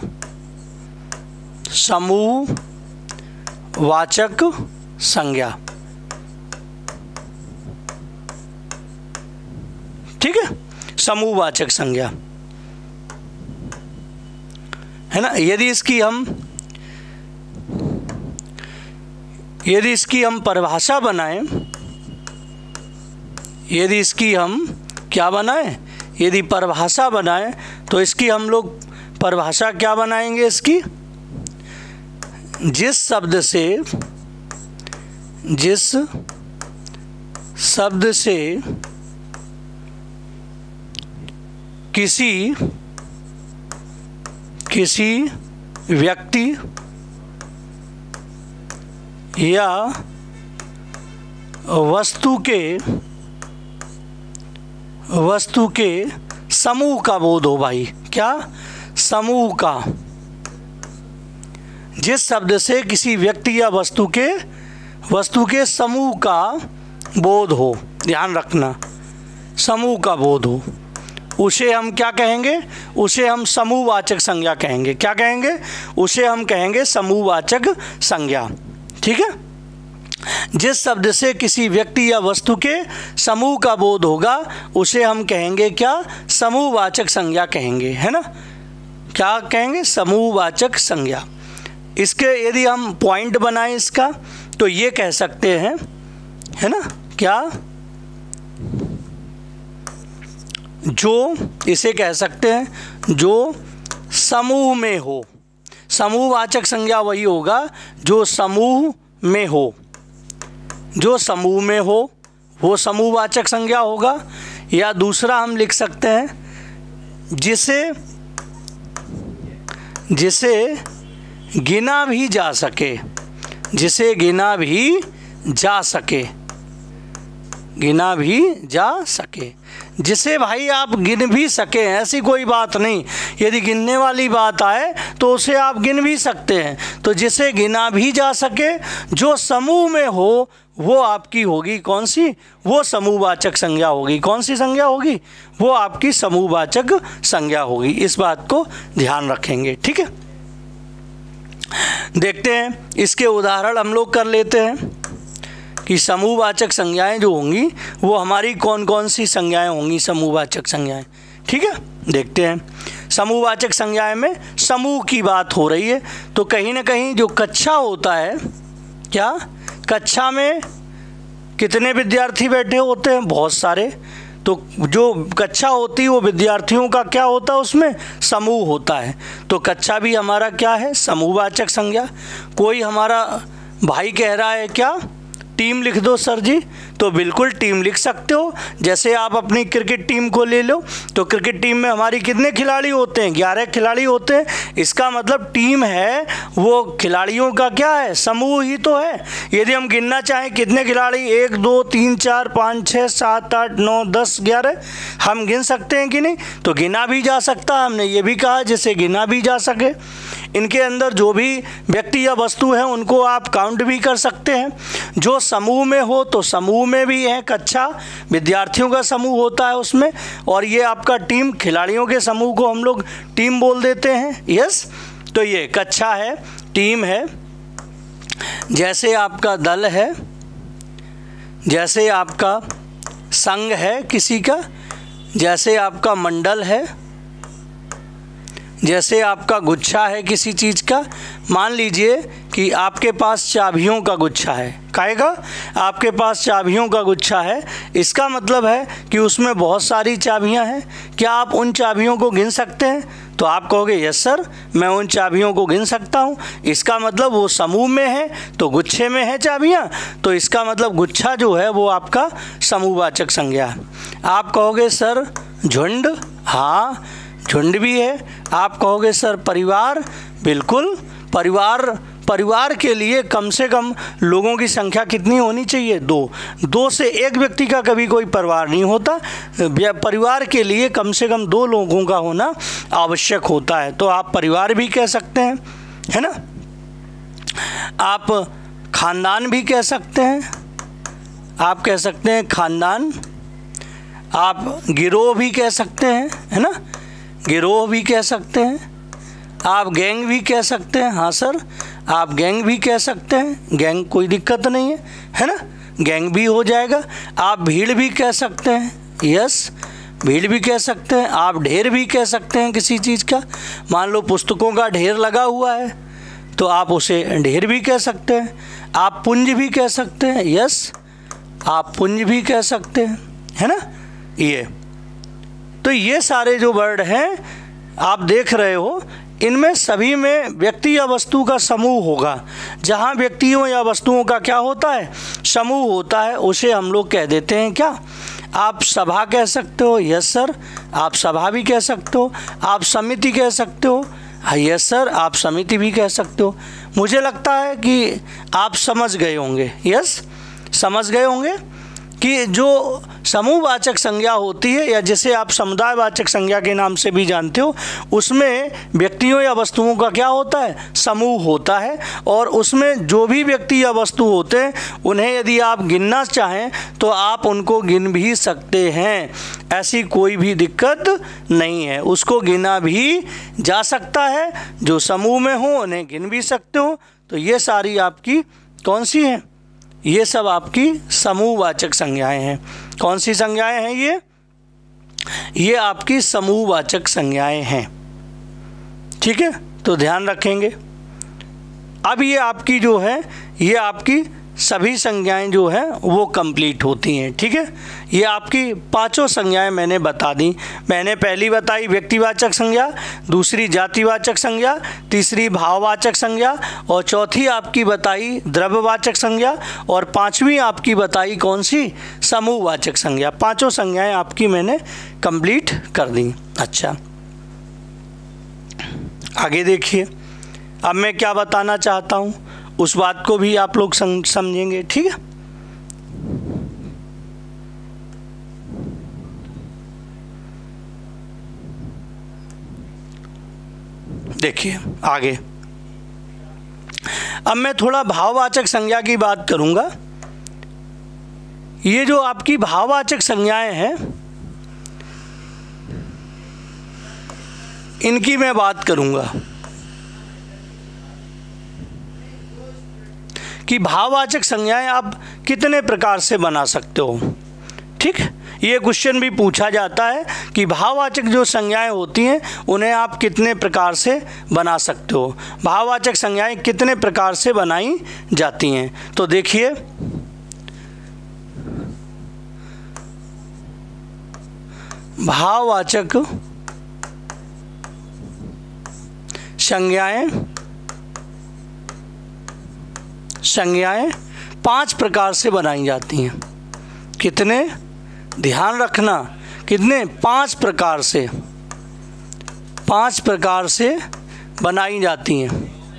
समूहवाचक संज्ञा, ठीक है, समूहवाचक संज्ञा है ना। यदि इसकी हम परिभाषा बनाएं, यदि इसकी हम क्या बनाएं? यदि परिभाषा बनाएं तो इसकी हम लोग परिभाषा क्या बनाएंगे? इसकी जिस शब्द से किसी व्यक्ति या वस्तु के समूह का बोध हो। भाई क्या? समूह का। जिस शब्द से किसी व्यक्ति या वस्तु के समूह का बोध हो, ध्यान रखना, समूह का बोध हो, उसे हम क्या कहेंगे? उसे हम समूहवाचक संज्ञा कहेंगे। क्या कहेंगे? उसे हम कहेंगे समूहवाचक संज्ञा। ठीक है, जिस शब्द से किसी व्यक्ति या वस्तु के समूह का बोध होगा उसे हम कहेंगे क्या? समूहवाचक संज्ञा कहेंगे, है ना। क्या कहेंगे? समूहवाचक संज्ञा। इसके यदि हम पॉइंट बनाएं इसका तो ये कह सकते हैं, है ना, क्या? जो इसे कह सकते हैं जो समूह में हो। समूहवाचक संज्ञा वही होगा जो समूह में हो। जो समूह में हो वो समूहवाचक संज्ञा होगा। या दूसरा हम लिख सकते हैं जिसे गिना भी जा सके, जिसे गिना भी जा सके, गिना भी जा सके, जिसे भाई आप गिन भी सकें, ऐसी कोई बात नहीं। यदि गिनने वाली बात आए तो उसे आप गिन भी सकते हैं। तो जिसे गिना भी जा सके, जो समूह में हो, वो आपकी होगी कौन सी? वो समूहवाचक संज्ञा होगी। कौन सी संज्ञा होगी? वो आपकी समूहवाचक संज्ञा होगी। इस बात को ध्यान रखेंगे। ठीक है, देखते हैं इसके उदाहरण हम लोग कर लेते हैं कि समूहवाचक संज्ञाएं जो होंगी वो हमारी कौन कौन सी संज्ञाएं होंगी? समूहवाचक संज्ञाएं। ठीक है, देखते हैं। समूहवाचक संज्ञाएं में समूह की बात हो रही है, तो कहीं ना कहीं जो कक्षा होता है, क्या कक्षा में कितने विद्यार्थी बैठे होते हैं? बहुत सारे। तो जो कक्षा होती है वो विद्यार्थियों का क्या होता है? उसमें समूह होता है। तो कक्षा भी हमारा क्या है? समूहवाचक संज्ञा। कोई हमारा भाई कह रहा है क्या टीम लिख दो सर जी, तो बिल्कुल टीम लिख सकते हो। जैसे आप अपनी क्रिकेट टीम को ले लो, तो क्रिकेट टीम में हमारी कितने खिलाड़ी होते हैं? 11 खिलाड़ी होते हैं। इसका मतलब टीम है वो खिलाड़ियों का क्या है? समूह ही तो है। यदि हम गिनना चाहें कितने खिलाड़ी, 1 2 3 4 5 6 7 8 9 10 11, हम गिन सकते हैं कि नहीं? तो गिना भी जा सकता है। हमने ये भी कहा जिसे गिना भी जा सके। इनके अंदर जो भी व्यक्ति या वस्तु है उनको आप काउंट भी कर सकते हैं। जो समूह में हो तो समूह में भी है कक्षा, विद्यार्थियों का समूह होता है उसमें। और ये आपका टीम, खिलाड़ियों के समूह को हम लोग टीम बोल देते हैं। यस, तो ये कक्षा है, टीम है। जैसे आपका दल है, जैसे आपका संघ है किसी का, जैसे आपका मंडल है, जैसे आपका गुच्छा है किसी चीज़ का। मान लीजिए कि आपके पास चाबियों का गुच्छा है, काहे का? आपके पास चाबियों का गुच्छा है, इसका मतलब है कि उसमें बहुत सारी चाबियां हैं। क्या आप उन चाबियों को गिन सकते हैं? तो आप कहोगे यस सर, मैं उन चाबियों को गिन सकता हूँ। इसका मतलब वो समूह में है, तो गुच्छे में है चाबियाँ, तो इसका मतलब गुच्छा जो है वो आपका समूहवाचक संज्ञा है। आप कहोगे सर झुंड, हाँ झुंड भी है। आप कहोगे सर परिवार, बिल्कुल परिवार के लिए कम से कम लोगों की संख्या कितनी होनी चाहिए? 2 से एक व्यक्ति का कभी कोई परिवार नहीं होता। परिवार के लिए कम से कम 2 लोगों का होना आवश्यक होता है, तो आप परिवार भी कह सकते हैं, है ना। आप खानदान भी कह सकते हैं, आप कह सकते हैं खानदान। आप गिरोह भी कह सकते हैं, है ना, गिरोह भी कह सकते हैं। आप गैंग भी कह सकते हैं, हाँ सर आप गैंग भी कह सकते हैं, गैंग कोई दिक्कत नहीं है ना, गैंग भी हो जाएगा। आप भीड़ भी कह सकते हैं, यस भीड़ भी कह सकते हैं। आप ढेर भी कह सकते हैं किसी चीज़ का, मान लो पुस्तकों का ढेर लगा हुआ है तो आप उसे ढेर भी कह सकते हैं। आप पुंज भी कह सकते हैं, यस आप पुंज भी कह सकते हैं, है ना। तो ये सारे जो वर्ड हैं आप देख रहे हो, इनमें सभी में व्यक्ति या वस्तु का समूह होगा। जहाँ व्यक्तियों या वस्तुओं का क्या होता है? समूह होता है, उसे हम लोग कह देते हैं क्या? आप सभा कह सकते हो, यस सर आप सभा भी कह सकते हो। आप समिति कह सकते हो, यस सर आप समिति भी कह सकते हो। मुझे लगता है कि आप समझ गए होंगे, यस समझ गए होंगे कि जो समूहवाचक संज्ञा होती है या जिसे आप समुदायवाचक संज्ञा के नाम से भी जानते हो, उसमें व्यक्तियों या वस्तुओं का क्या होता है? समूह होता है। और उसमें जो भी व्यक्ति या वस्तु होते हैं उन्हें यदि आप गिनना चाहें तो आप उनको गिन भी सकते हैं, ऐसी कोई भी दिक्कत नहीं है, उसको गिना भी जा सकता है। जो समूह में हो उन्हें गिन भी सकते हो। तो ये सारी आपकी कौन सी हैं? ये सब आपकी समूहवाचक संज्ञाएं हैं। कौन सी संज्ञाएं हैं ये आपकी समूहवाचक संज्ञाएं हैं, ठीक है। तो ध्यान रखेंगे। अब ये आपकी जो है, ये आपकी सभी संज्ञाएं जो हैं वो कंप्लीट होती हैं, ठीक है। ये आपकी 5 संज्ञाएं मैंने बता दी। मैंने पहली बताई व्यक्तिवाचक संज्ञा, दूसरी जातिवाचक संज्ञा, तीसरी भाववाचक संज्ञा, और चौथी आपकी बताई द्रव्यवाचक संज्ञा, और 5वीं आपकी बताई कौन सी? समूहवाचक संज्ञा। 5 संज्ञाएं आपकी मैंने कंप्लीट कर दी। अच्छा, आगे देखिए, अब मैं क्या बताना चाहता हूँ उस बात को भी आप लोग समझेंगे, ठीक है। देखिए आगे, अब मैं थोड़ा भाववाचक संज्ञा की बात करूंगा। ये जो आपकी भाववाचक संज्ञाएं हैं इनकी मैं बात करूंगा कि भाववाचक संज्ञाएं आप कितने प्रकार से बना सकते हो, ठीक। ये क्वेश्चन भी पूछा जाता है कि भाववाचक जो संज्ञाएं होती हैं उन्हें आप कितने प्रकार से बना सकते हो, भाववाचक संज्ञाएं कितने प्रकार से बनाई जाती हैं। तो देखिए, भाववाचक संज्ञाएं 5 प्रकार से बनाई जाती हैं। कितने? ध्यान रखना, कितने? 5 प्रकार से, 5 प्रकार से बनाई जाती हैं।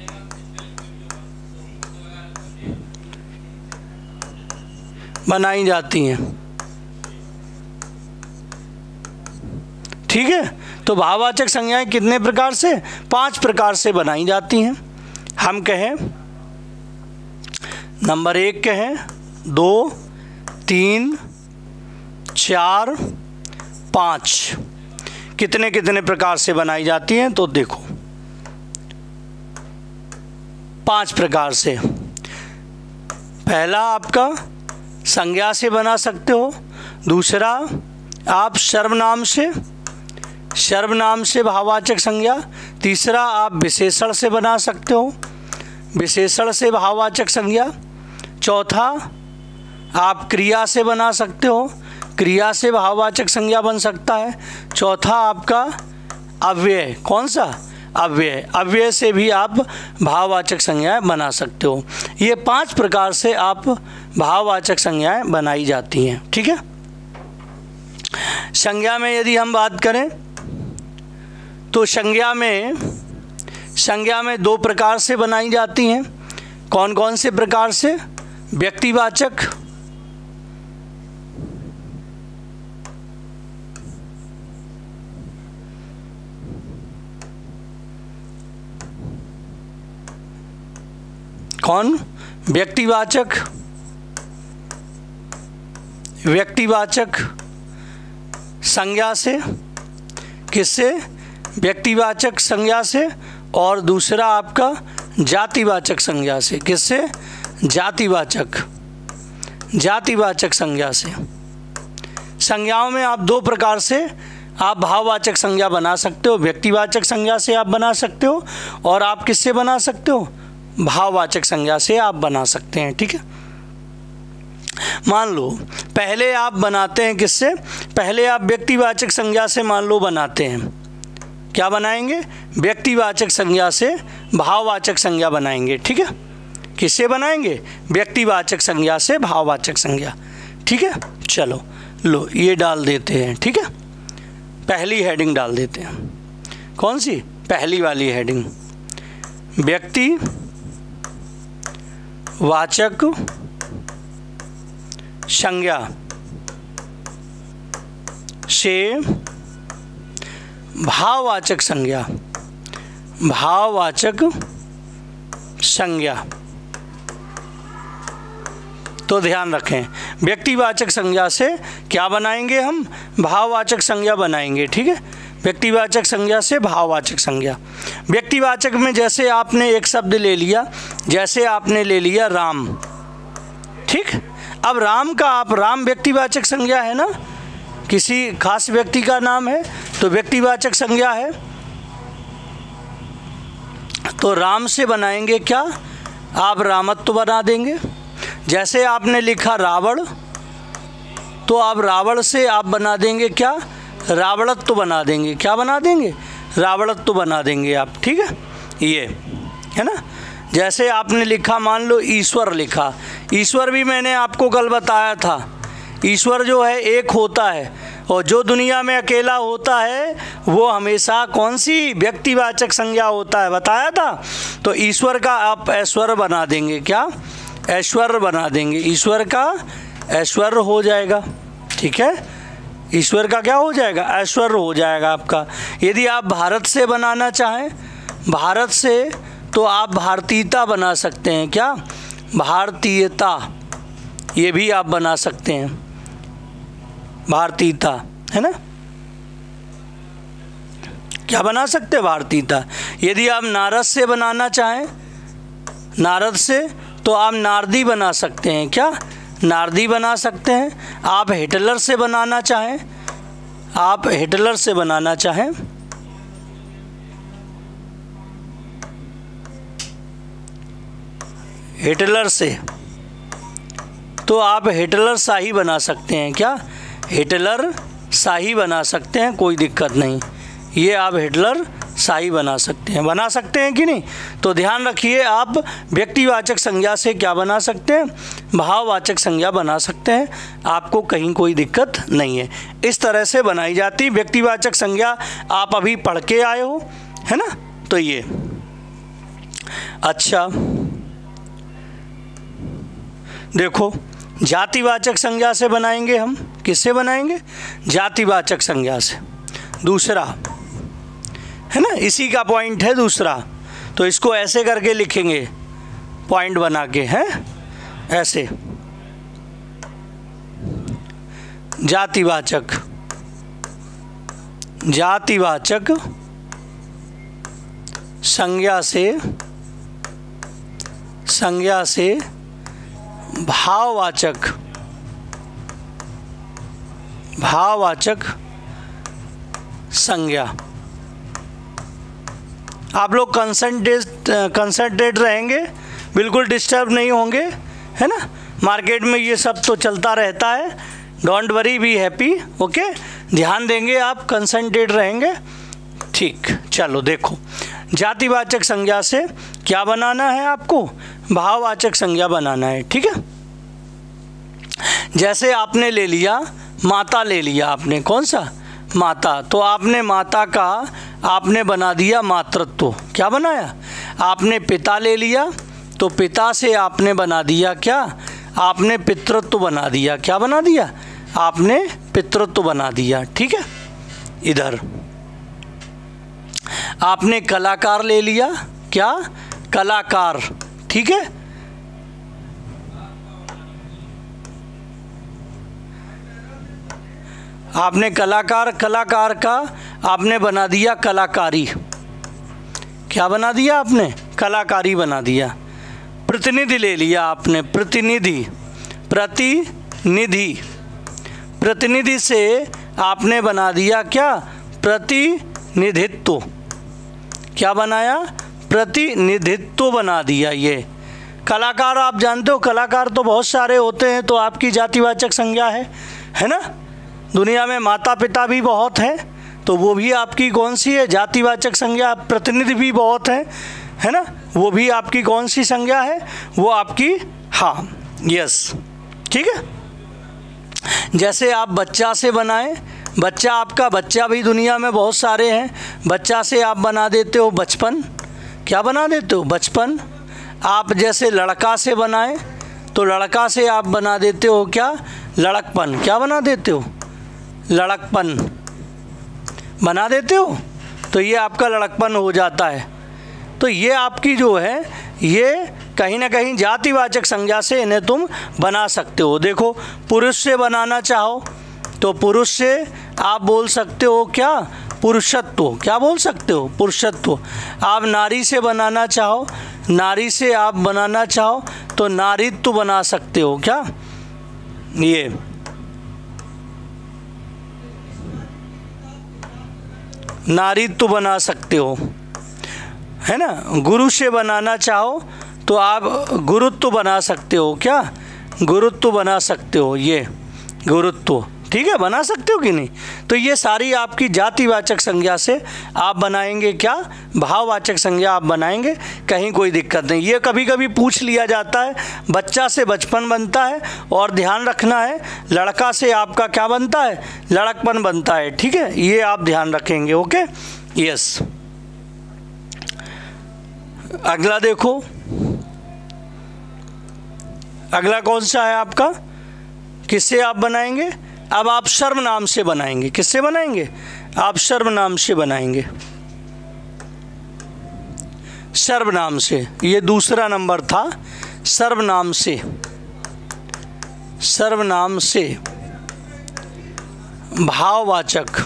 बनाई जाती हैं, ठीक है। तो भाववाचक संज्ञाएं कितने प्रकार से? 5 प्रकार से बनाई जाती हैं। हम कहें नंबर 1 कहें, 2, 3, 4, 5 कितने कितने प्रकार से बनाई जाती हैं? तो देखो 5 प्रकार से। पहला आपका संज्ञा से बना सकते हो, दूसरा आप सर्वनाम से भाववाचक संज्ञा, तीसरा आप विशेषण से बना सकते हो, विशेषण से भाववाचक संज्ञा, चौथा आप क्रिया से बना सकते हो, क्रिया से भाववाचक संज्ञा बन सकता है। चौथा आपका अव्यय, कौन सा? अव्यय, अव्यय से भी आप भाववाचक संज्ञाएं बना सकते हो। ये 5 प्रकार से आप भाववाचक संज्ञाएं बनाई जाती हैं, ठीक है। संज्ञा में यदि हम बात करें तो संज्ञा में 2 प्रकार से बनाई जाती हैं। कौन कौन से प्रकार से? व्यक्तिवाचक, कौन? व्यक्तिवाचक, व्यक्तिवाचक संज्ञा से, किससे? व्यक्तिवाचक संज्ञा से। और दूसरा आपका जातिवाचक संज्ञा से, किससे? जातिवाचक संज्ञा से। संज्ञाओं में आप 2 प्रकार से आप भाववाचक संज्ञा बना सकते हो। व्यक्तिवाचक संज्ञा से आप बना सकते हो और आप किससे बना सकते हो? भाववाचक संज्ञा से आप बना सकते हैं, ठीक है। मान लो पहले आप बनाते हैं किससे? पहले आप व्यक्तिवाचक संज्ञा से मान लो बनाते हैं। क्या बनाएंगे? व्यक्तिवाचक संज्ञा से भाववाचक संज्ञा बनाएंगे, ठीक है। किससे बनाएंगे? व्यक्तिवाचक संज्ञा से भाववाचक संज्ञा, ठीक है। चलो लो ये डाल देते हैं, ठीक है। पहली हेडिंग डाल देते हैं। कौन सी? पहली वाली हेडिंग, व्यक्तिवाचक संज्ञा से भाववाचक संज्ञा, भाववाचक संज्ञा। तो ध्यान रखें, व्यक्तिवाचक संज्ञा से क्या बनाएंगे हम? भाववाचक संज्ञा बनाएंगे, ठीक है। व्यक्तिवाचक संज्ञा से भाववाचक संज्ञा। व्यक्तिवाचक में जैसे आपने एक शब्द ले लिया, जैसे आपने ले लिया राम, ठीक। अब राम का आप, राम व्यक्तिवाचक संज्ञा है ना, किसी खास व्यक्ति का नाम है तो व्यक्तिवाचक संज्ञा है। तो राम से बनाएंगे क्या? आप रामत्व बना देंगे। जैसे आपने लिखा रावण, तो आप रावण से आप बना देंगे क्या? रावणत्व बना देंगे। क्या बना देंगे? रावणत्व बना देंगे आप, ठीक है। ये है ना। जैसे आपने लिखा, मान लो ईश्वर लिखा, ईश्वर भी मैंने आपको कल बताया था, ईश्वर जो है एक होता है और जो दुनिया में अकेला होता है वो हमेशा कौन सी? व्यक्तिवाचक संज्ञा होता है, बताया था। तो ईश्वर का आप ऐश्वर्य बना देंगे। क्या? ऐश्वर्य बना देंगे। ईश्वर का ऐश्वर्य हो जाएगा, ठीक है। ईश्वर का क्या हो जाएगा? ऐश्वर्य हो जाएगा आपका। यदि आप भारत से बनाना चाहें, भारत से, तो आप भारतीयता बना सकते हैं। क्या? भारतीयता, ये भी आप बना सकते हैं, भारतीयता, है ना। क्या बना सकते हैं? भारतीयता। यदि आप नारद से बनाना चाहें, नारद से, तो आप नारदी बना सकते हैं। क्या? नारदी बना सकते हैं। आप हिटलर से बनाना चाहें, आप हिटलर से बनाना चाहें, हिटलर से, तो आप हिटलर शाही बना सकते हैं। क्या? हिटलर शाही बना सकते हैं, कोई दिक्कत नहीं। ये आप हिटलर शाही बना सकते हैं कि नहीं। तो ध्यान रखिए, आप व्यक्तिवाचक संज्ञा से क्या बना सकते हैं? भाववाचक संज्ञा बना सकते हैं, आपको कहीं कोई दिक्कत नहीं है। इस तरह से बनाई जाती व्यक्तिवाचक संज्ञा, आप अभी पढ़ के आए हो, है ना। तो ये अच्छा, देखो जातिवाचक संज्ञा से बनाएंगे हम। किससे बनाएंगे? जातिवाचक संज्ञा से। दूसरा है ना, इसी का पॉइंट है दूसरा। तो इसको ऐसे करके लिखेंगे, पॉइंट बना के, हैं ऐसे। जातिवाचक, जातिवाचक संज्ञा से, संज्ञा से भाववाचक, भाववाचक संज्ञा। आप लोग कंसंट्रेट रहेंगे, बिल्कुल डिस्टर्ब नहीं होंगे, है ना। मार्केट में ये सब तो चलता रहता है। Don't worry, be happy, okay. ध्यान देंगे आप, कंसंट्रेट रहेंगे, ठीक। चलो देखो, जातिवाचक संज्ञा से क्या बनाना है आपको, भाववाचक संज्ञा बनाना है, ठीक है। जैसे आपने ले लिया माता, ले लिया आपने, कौन सा, माता, तो आपने माता का आपने बना दिया मातृत्व, क्या बनाया, आपने पिता ले लिया तो पिता से आपने बना दिया क्या, आपने पितृत्व बना दिया, क्या बना दिया, आपने पितृत्व बना दिया, ठीक है। इधर आपने कलाकार ले लिया, क्या, कलाकार, ठीक है। आपने कलाकार, कलाकार का आपने बना दिया कलाकारी, क्या बना दिया आपने, कलाकारी बना दिया। प्रतिनिधि ले लिया आपने, प्रतिनिधि, प्रतिनिधि, प्रतिनिधि से आपने बना दिया क्या, प्रतिनिधित्व, क्या बनाया, प्रतिनिधित्व बना दिया। ये कलाकार आप जानते हो, कलाकार तो बहुत सारे होते हैं, तो आपकी जातिवाचक संज्ञा है ना। दुनिया में माता पिता भी बहुत हैं, तो वो भी आपकी कौन सी है, जातिवाचक संज्ञा। प्रतिनिधि भी बहुत है ना, वो भी आपकी कौन सी संज्ञा है, वो आपकी, हाँ, यस, ठीक है। जैसे आप बच्चा से बनाएं, बच्चा आपका, बच्चा भी दुनिया में बहुत सारे हैं, बच्चा से आप बना देते हो बचपन, क्या बना देते हो, बचपन। आप जैसे लड़का से बनाएं तो लड़का से आप बना देते हो क्या, लड़कपन, क्या बना देते हो, लड़कपन बना देते हो, तो ये आपका लड़कपन हो जाता है। तो ये आपकी जो है, ये कहीं ना कहीं जातिवाचक संज्ञा से इन्हें तुम बना सकते हो। देखो, पुरुष से बनाना चाहो तो पुरुष से आप बोल सकते हो क्या, पुरुषत्व, क्या बोल सकते हो, पुरुषत्व। आप नारी से बनाना चाहो, नारी से आप बनाना चाहो तो नारीत्व बना सकते हो, क्या, ये नारीत्व बना सकते हो, है ना। गुरु से बनाना चाहो तो आप गुरुत्व बना सकते हो, क्या, गुरुत्व बना सकते हो, ये गुरुत्व, ठीक है, बना सकते हो कि नहीं। तो ये सारी आपकी जातिवाचक संज्ञा से आप बनाएंगे क्या, भाववाचक संज्ञा आप बनाएंगे, कहीं कोई दिक्कत नहीं। ये कभी कभी पूछ लिया जाता है, बच्चा से बचपन बनता है, और ध्यान रखना है लड़का से आपका क्या बनता है, लड़कपन बनता है, ठीक है, ये आप ध्यान रखेंगे, ओके, यस। अगला देखो, अगला कौन सा है आपका, किससे आप बनाएंगे, अब आप सर्वनाम से बनाएंगे, किससे बनाएंगे, आप सर्वनाम से बनाएंगे, सर्वनाम से। ये दूसरा नंबर था, सर्वनाम से, सर्वनाम से भाववाचक,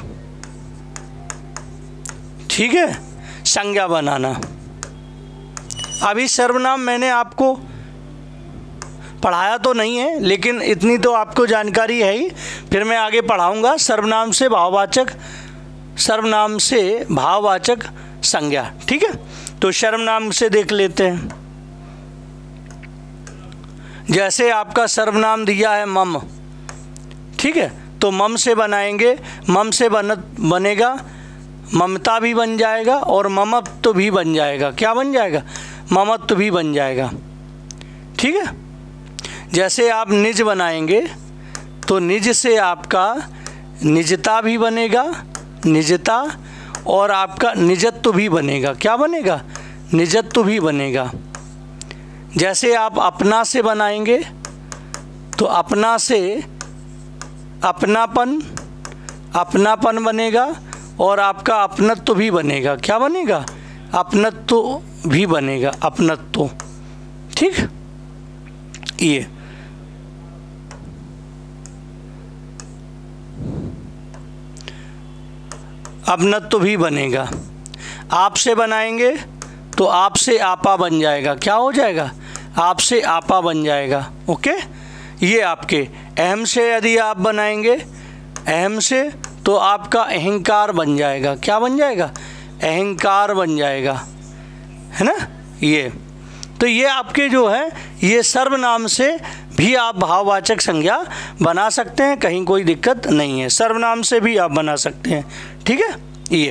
ठीक है, संज्ञा बनाना। अभी सर्वनाम मैंने आपको पढ़ाया तो नहीं है, लेकिन इतनी तो आपको जानकारी है ही, फिर मैं आगे पढ़ाऊंगा। सर्वनाम से भाववाचक, सर्वनाम से भाववाचक संज्ञा, ठीक है। तो सर्वनाम से देख लेते हैं। जैसे आपका सर्वनाम दिया है मम, ठीक है, तो मम से बनाएंगे, मम से बनेगा ममता भी बन जाएगा और ममत्व भी बन जाएगा, क्या बन जाएगा, ममत्व भी बन जाएगा, ठीक है। जैसे आप निज बनाएंगे तो निज से आपका निजता भी बनेगा, निजता, और आपका निजत्व भी बनेगा, क्या बनेगा, निजत्व भी बनेगा। जैसे आप अपना से बनाएंगे तो अपना से अपनापन, अपनापन बनेगा, और आपका अपनत्व भी बनेगा, क्या बनेगा, अपनत्व भी बनेगा, अपनत्व, ठीक। ये अपनत्व भी बनेगा। आपसे बनाएंगे तो आपसे आपा बन जाएगा, क्या हो जाएगा, आपसे आपा बन जाएगा, ओके। ये आपके अहम से यदि आप बनाएंगे, अहम से, तो आपका अहंकार बन जाएगा, क्या बन जाएगा, अहंकार बन जाएगा, है ना, ये। तो ये आपके जो है ये सर्वनाम से भी आप भाववाचक संज्ञा बना सकते हैं, कहीं कोई दिक्कत नहीं है, सर्वनाम से भी आप बना सकते हैं। ठीक है, ये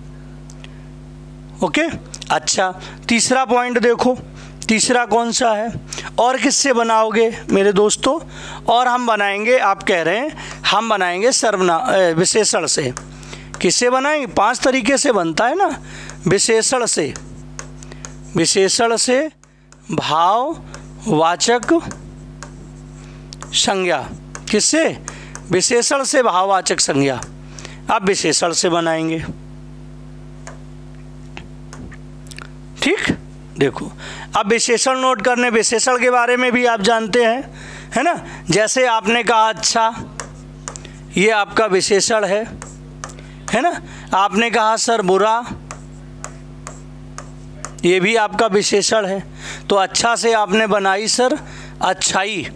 ओके। अच्छा, तीसरा पॉइंट देखो, तीसरा कौन सा है, और किससे बनाओगे मेरे दोस्तों, और हम बनाएंगे, आप कह रहे हैं हम बनाएंगे विशेषण से। किससे बनाएंगे? 5 तरीके से बनता है ना, विशेषण से, विशेषण से भाववाचक संज्ञा। किससे? विशेषण से भाववाचक संज्ञा। आप विशेषण से बनाएंगे। ठीक, देखो अब विशेषण नोट करने, विशेषण के बारे में भी आप जानते हैं, है ना। जैसे आपने कहा अच्छा, ये आपका विशेषण है ना। आपने कहा सर बुरा, ये भी आपका विशेषण है। तो अच्छा से आपने बनाई सर अच्छाई,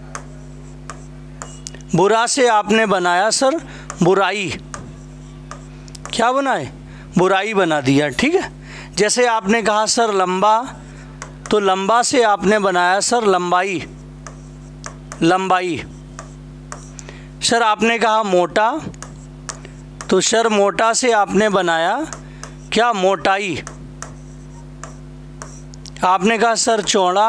बुरा से आपने बनाया सर बुराई। क्या बनाए? बुराई बना दिया। ठीक है, जैसे आपने कहा सर लंबा, तो लंबा से आपने बनाया सर लंबाई, लंबाई। सर आपने कहा मोटा, तो सर मोटा से आपने बनाया क्या? मोटाई। आपने कहा सर चौड़ा,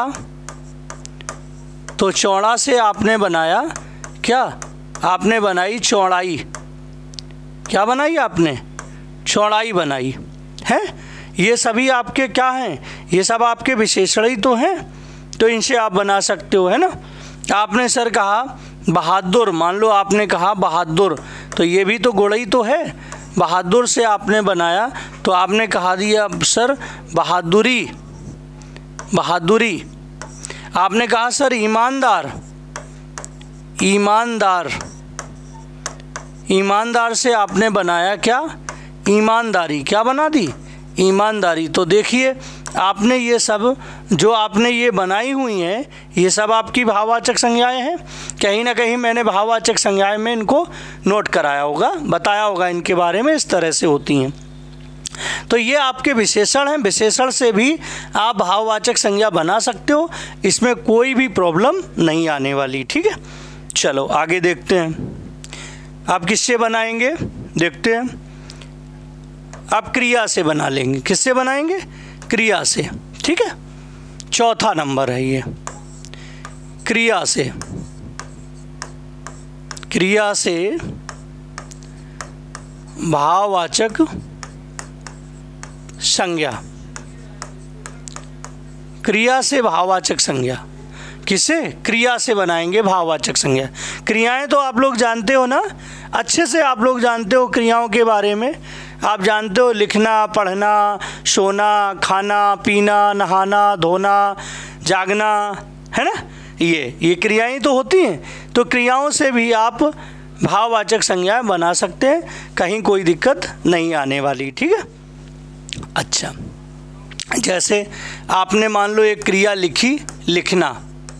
तो चौड़ा से आपने बनाया क्या? आपने बनाई चौड़ाई। क्या बनाई आपने? चौड़ाई बनाई है। ये सभी आपके क्या हैं? ये सब आपके विशेषण ही तो हैं, तो इनसे आप बना सकते हो, है ना। आपने सर कहा बहादुर, मान लो आपने कहा बहादुर, तो ये भी तो गुण ही तो है। बहादुर से आपने बनाया तो आपने कहा दिया सर बहादुरी, बहादुरी। आपने कहा सर ईमानदार, ईमानदार। ईमानदार से आपने बनाया क्या? ईमानदारी। क्या बना दी? ईमानदारी। तो देखिए आपने ये सब जो आपने ये बनाई हुई हैं, ये सब आपकी भाववाचक संज्ञाएं हैं। कहीं ना कहीं मैंने भाववाचक संज्ञाएं में इनको नोट कराया होगा, बताया होगा इनके बारे में, इस तरह से होती हैं। तो ये आपके विशेषण हैं, विशेषण से भी आप भाववाचक संज्ञा बना सकते हो, इसमें कोई भी प्रॉब्लम नहीं आने वाली। ठीक है, चलो आगे देखते हैं। आप किससे बनाएंगे देखते हैं। आप क्रिया से बना लेंगे। किससे बनाएंगे? क्रिया से। ठीक है, चौथा नंबर है ये, क्रिया से। क्रिया से भाववाचक संज्ञा, क्रिया से भाववाचक संज्ञा। किसे? क्रिया से बनाएंगे भाववाचक संज्ञा। क्रियाएं तो आप लोग जानते हो ना, अच्छे से आप लोग जानते हो क्रियाओं के बारे में। आप जानते हो लिखना, पढ़ना, सोना, खाना, पीना, नहाना, धोना, जागना, है ना। ये क्रियाएं तो होती हैं। तो क्रियाओं से भी आप भाववाचक संज्ञाएं बना सकते हैं, कहीं कोई दिक्कत नहीं आने वाली। ठीक है, अच्छा, जैसे आपने मान लो एक क्रिया लिखी, लिखना,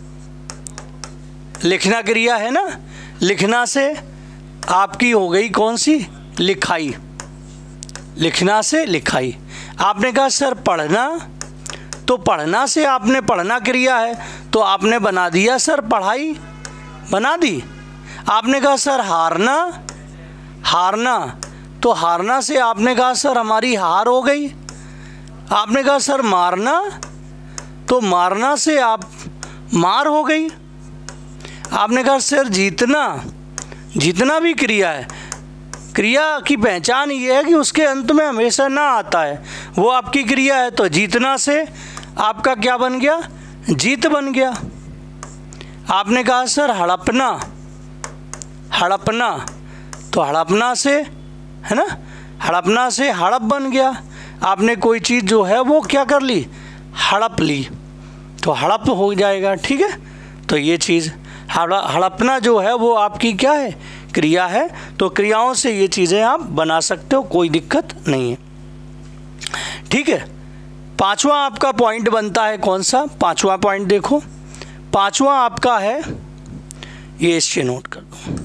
लिखना क्रिया है ना। लिखना से आपकी हो गई कौन सी? लिखाई। लिखना से लिखाई। आपने कहा सर पढ़ना, तो पढ़ना से आपने पढ़ना क्रिया है, तो आपने बना दिया सर पढ़ाई, बना दी। आपने कहा सर हारना, हारना, तो हारना से आपने कहा सर हमारी हार हो गई। आपने कहा सर मारना, तो मारना से आप मार हो गई। आपने कहा सर जीतना, जीतना भी क्रिया है। क्रिया की पहचान ये है कि उसके अंत में हमेशा ना आता है, वो आपकी क्रिया है। तो जीतना से आपका क्या बन गया? जीत बन गया। आपने कहा सर हड़पना, हड़पना, तो हड़पना से, है ना, हड़पना से हड़प बन गया। आपने कोई चीज़ जो है वो क्या कर ली? हड़प ली, तो हड़प हो जाएगा। ठीक है, तो ये चीज़ हड़पना जो है वो आपकी क्या है? क्रिया है। तो क्रियाओं से ये चीज़ें आप बना सकते हो, कोई दिक्कत नहीं है। ठीक है, पांचवा आपका पॉइंट बनता है कौन सा? पांचवा पॉइंट देखो, पांचवा आपका है, ये इससे नोट कर दो।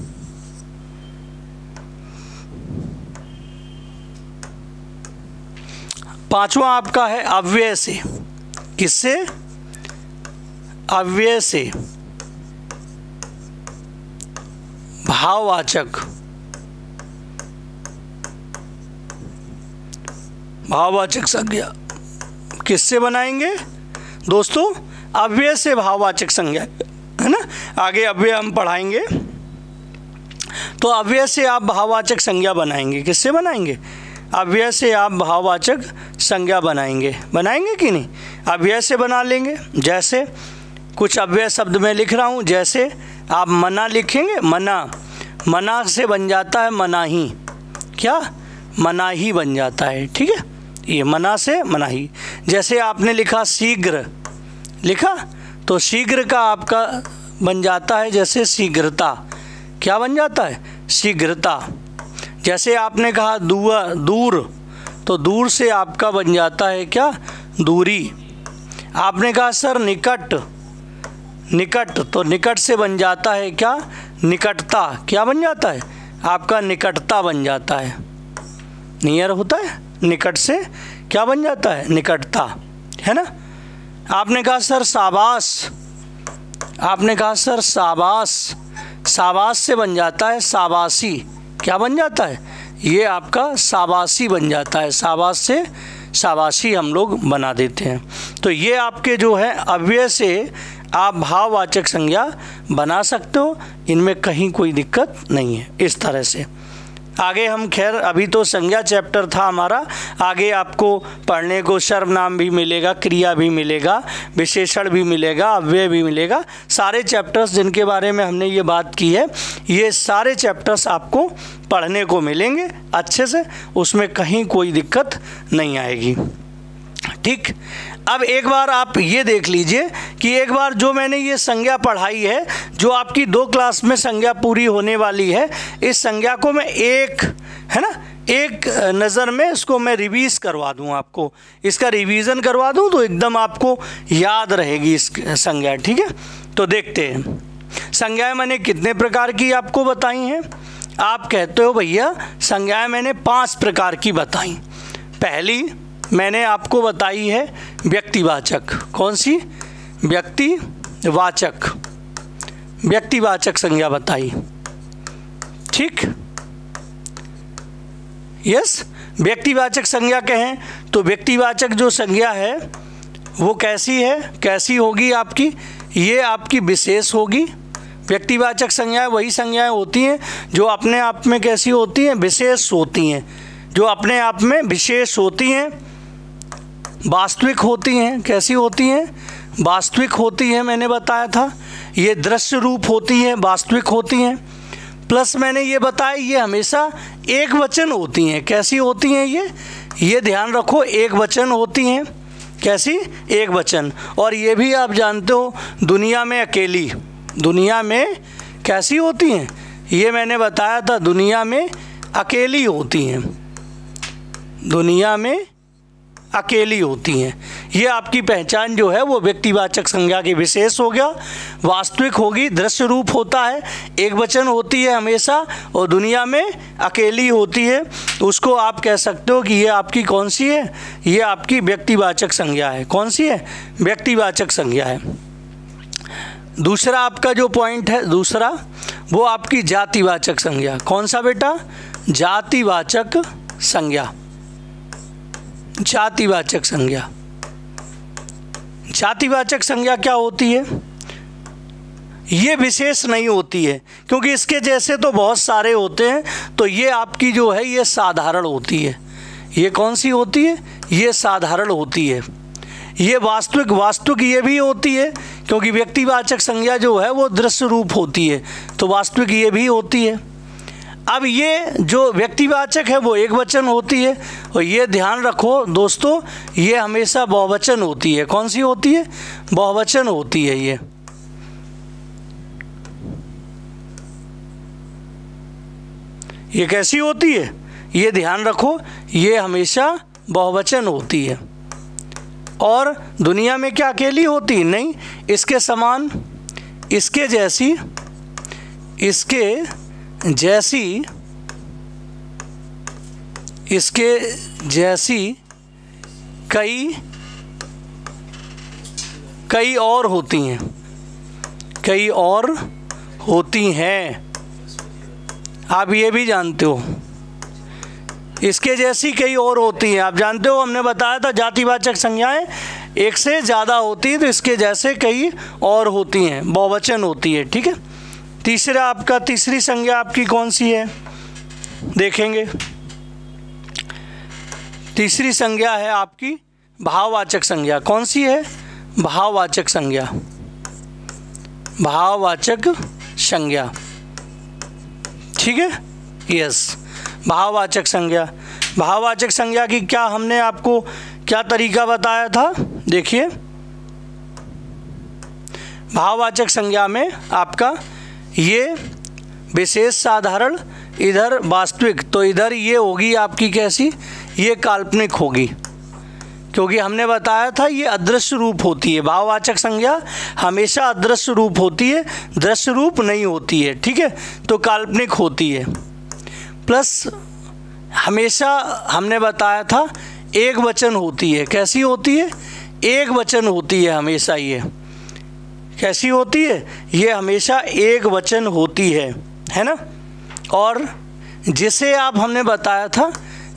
पांचवा आपका है अव्यय से। किससे? अव्यय से भाववाचक संज्ञा किससे बनाएंगे दोस्तों? अव्यय से भाववाचक संज्ञा, है ना। आगे अव्यय हम पढ़ाएंगे। तो अव्यय से आप भाववाचक संज्ञा बनाएंगे। किससे बनाएंगे? अव्यय से आप भाववाचक संज्ञा बनाएंगे कि नहीं? अव्यय से बना लेंगे। जैसे कुछ अव्यय शब्द में लिख रहा हूँ, जैसे आप मना लिखेंगे, मना से बन जाता है मनाही। क्या? मनाही बन जाता है, ठीक है। ये मना से मनाही। जैसे आपने लिखा शीघ्र, लिखा तो शीघ्र का आपका बन जाता है जैसे शीघ्रता। क्या बन जाता है? शीघ्रता। जैसे आपने कहा दूर, तो दूर से आपका बन जाता है क्या? दूरी। आपने कहा सर निकट, तो निकट से बन जाता है क्या? निकटता। क्या बन जाता है? आपका निकटता बन जाता है। नियर होता है, निकट से क्या बन जाता है? निकटता, है ना। आपने कहा सर शाबाश, शाबाश से बन जाता है शाबाशी। क्या बन जाता है? ये आपका शाबाशी बन जाता है। शाबाश से शाबाशी हम लोग बना देते हैं। तो ये आपके जो है अव्यय से आप भाववाचक संज्ञा बना सकते हो, इनमें कहीं कोई दिक्कत नहीं है। इस तरह से आगे हम, खैर अभी तो संज्ञा चैप्टर था हमारा, आगे आपको पढ़ने को सर्वनाम भी मिलेगा, क्रिया भी मिलेगा, विशेषण भी मिलेगा, अव्यय भी मिलेगा। सारे चैप्टर्स जिनके बारे में हमने ये बात की है, ये सारे चैप्टर्स आपको पढ़ने को मिलेंगे अच्छे से, उसमें कहीं कोई दिक्कत नहीं आएगी, ठीक। अब एक बार आप ये देख लीजिए कि एक बार जो मैंने ये संज्ञा पढ़ाई है, जो आपकी 2 क्लास में संज्ञा पूरी होने वाली है, इस संज्ञा को मैं एक नज़र में इसको मैं रिवीज करवा दूं, आपको इसका रिवीजन करवा दूं तो एकदम आपको याद रहेगी इस संज्ञा, ठीक है। तो देखते हैं संज्ञाएं मैंने कितने प्रकार की आपको बताई हैं। आप कहते हो भैया संज्ञाएं मैंने 5 प्रकार की बताई। पहली मैंने आपको बताई है व्यक्तिवाचक। कौन सी? व्यक्तिवाचक संज्ञा बताई, ठीक। यस, व्यक्तिवाचक संज्ञा कहें तो व्यक्तिवाचक जो संज्ञा है वो कैसी होगी आपकी? ये आपकी विशेष होगी। व्यक्तिवाचक संज्ञाएं वही संज्ञाएं होती हैं जो अपने आप में कैसी होती हैं? विशेष होती हैं, जो अपने आप में विशेष होती हैं, वास्तविक होती हैं। कैसी होती हैं? वास्तविक होती हैं, मैंने बताया था। ये दृश्य रूप होती हैं, वास्तविक होती हैं। प्लस मैंने ये बताया ये हमेशा एक वचन होती हैं। कैसी होती हैं ये ध्यान रखो, एक वचन होती हैं। कैसी? एक वचन। और ये भी आप जानते हो दुनिया में अकेली, दुनिया में कैसी होती हैं? ये मैंने बताया था दुनिया में अकेली होती हैं, दुनिया में अकेली होती हैं। ये आपकी पहचान जो है वो व्यक्तिवाचक संज्ञा की विशेष हो गया। वास्तविक होगी, दृश्य रूप होता है, एक वचन होती है हमेशा, और दुनिया में अकेली होती है। उसको आप कह सकते हो कि ये आपकी कौन सी है? ये आपकी व्यक्तिवाचक संज्ञा है। कौन सी है? व्यक्तिवाचक संज्ञा है। दूसरा आपका जो पॉइंट है, दूसरा वो आपकी जातिवाचक संज्ञा। कौन सा बेटा? जातिवाचक संज्ञा। जातिवाचक संज्ञा। जातिवाचक संज्ञा क्या होती है? ये विशेष नहीं होती है, क्योंकि इसके जैसे तो बहुत सारे होते हैं। तो ये आपकी जो है ये साधारण होती है। ये कौन सी होती है? ये साधारण होती है। ये वास्तविक ये भी होती है, क्योंकि व्यक्तिवाचक संज्ञा जो है वो दृश्य रूप होती है, तो वास्तविक ये भी होती है। अब ये जो व्यक्तिवाचक है वो एक वचन होती है, और ये ध्यान रखो दोस्तों, ये हमेशा बहुवचन होती है। कौन सी होती है? बहुवचन होती है। ये कैसी होती है? ये ध्यान रखो, ये हमेशा बहुवचन होती है। और दुनिया में क्या अकेली होती? नहीं, इसके समान, इसके जैसी कई और होती हैं। कई और होती हैं। आप ये भी जानते हो, इसके जैसी कई और होती हैं। आप जानते हो, हमने बताया था जातिवाचक संज्ञाएं एक से ज़्यादा होती है, तो इसके जैसे कई और होती हैं, बहुवचन होती है। ठीक है, तीसरी संज्ञा आपकी कौन सी है देखेंगे। तीसरी संज्ञा है आपकी भाववाचक संज्ञा। कौन सी है? भाववाचक संज्ञा। भाववाचक संज्ञा, ठीक है, यस, भाववाचक संज्ञा। भाववाचक संज्ञा की क्या हमने आपको क्या तरीका बताया था? देखिए, भाववाचक संज्ञा में आपका ये विशेष साधारण, इधर वास्तविक, तो इधर ये होगी आपकी कैसी? ये काल्पनिक होगी, क्योंकि हमने बताया था ये अदृश्य रूप होती है। भाववाचक संज्ञा हमेशा अदृश्य रूप होती है, दृश्य रूप नहीं होती है। ठीक है, तो काल्पनिक होती है। प्लस हमेशा हमने बताया था एक वचन होती है। कैसी होती है? एक वचन होती है हमेशा। ये कैसी होती है? ये हमेशा एक वचन होती है ना। और जिसे आप, हमने बताया था,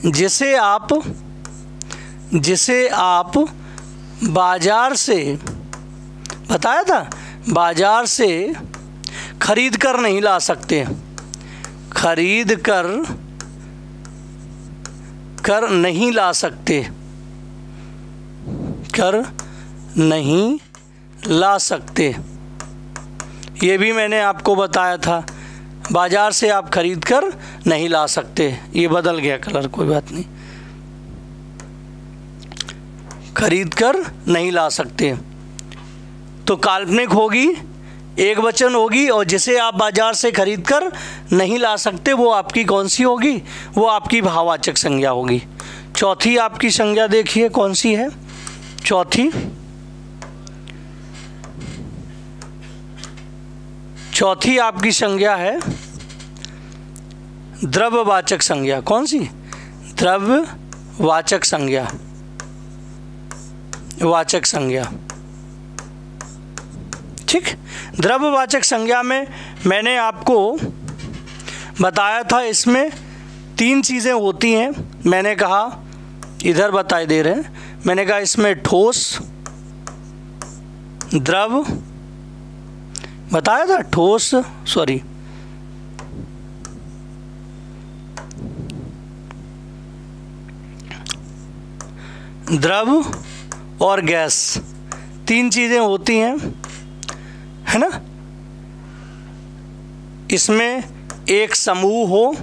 जिसे आप बाजार से, बताया था, बाजार से खरीद कर नहीं ला सकते। खरीद कर नहीं ला सकते, कर नहीं ला सकते, ये भी मैंने आपको बताया था। बाजार से आप खरीद कर नहीं ला सकते। ये बदल गया कलर, कोई बात नहीं। खरीद कर नहीं ला सकते तो काल्पनिक होगी, एक वचन होगी, और जिसे आप बाजार से खरीद कर नहीं ला सकते वो आपकी कौन सी होगी? वो आपकी भाववाचक संज्ञा होगी। चौथी आपकी संज्ञा देखिए कौन सी है। चौथी आपकी संज्ञा है द्रव्यवाचक संज्ञा। कौन सी? द्रव्यवाचक संज्ञा, वाचक संज्ञा। ठीक, द्रव्यवाचक संज्ञा में मैंने आपको बताया था, इसमें 3 चीज़ें होती हैं। मैंने कहा, इधर बताए दे रहे हैं, मैंने कहा इसमें ठोस, द्रव, बताया था ठोस, सॉरी, द्रव और गैस, 3 चीज़ें होती हैं, है ना। इसमें एक समूह हो,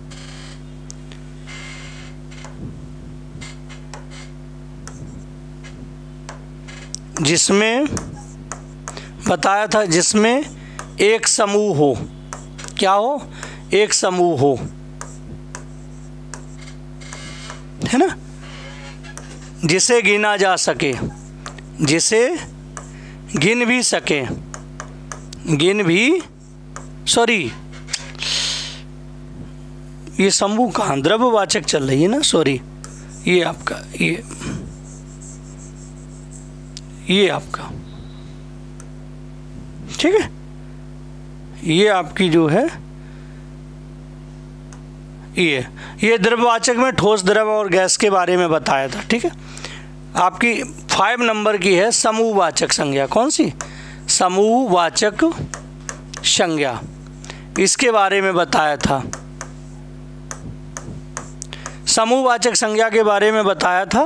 जिसमें बताया था, जिसमें एक समूह हो, क्या हो? एक समूह हो, है ना, जिसे गिना जा सके, जिसे गिन भी सके, सॉरी, ये समूह कहाँ, द्रव्यवाचक चल रही है ना, सॉरी, ये आपका, ये आपका, ठीक है, ये आपकी जो है, ये द्रव्यवाचक में ठोस, द्रव और गैस के बारे में बताया था। ठीक है, आपकी 5 नंबर की है समूहवाचक संज्ञा। कौन सी? समूहवाचक संज्ञा, इसके बारे में बताया था। समूहवाचक संज्ञा के बारे में बताया था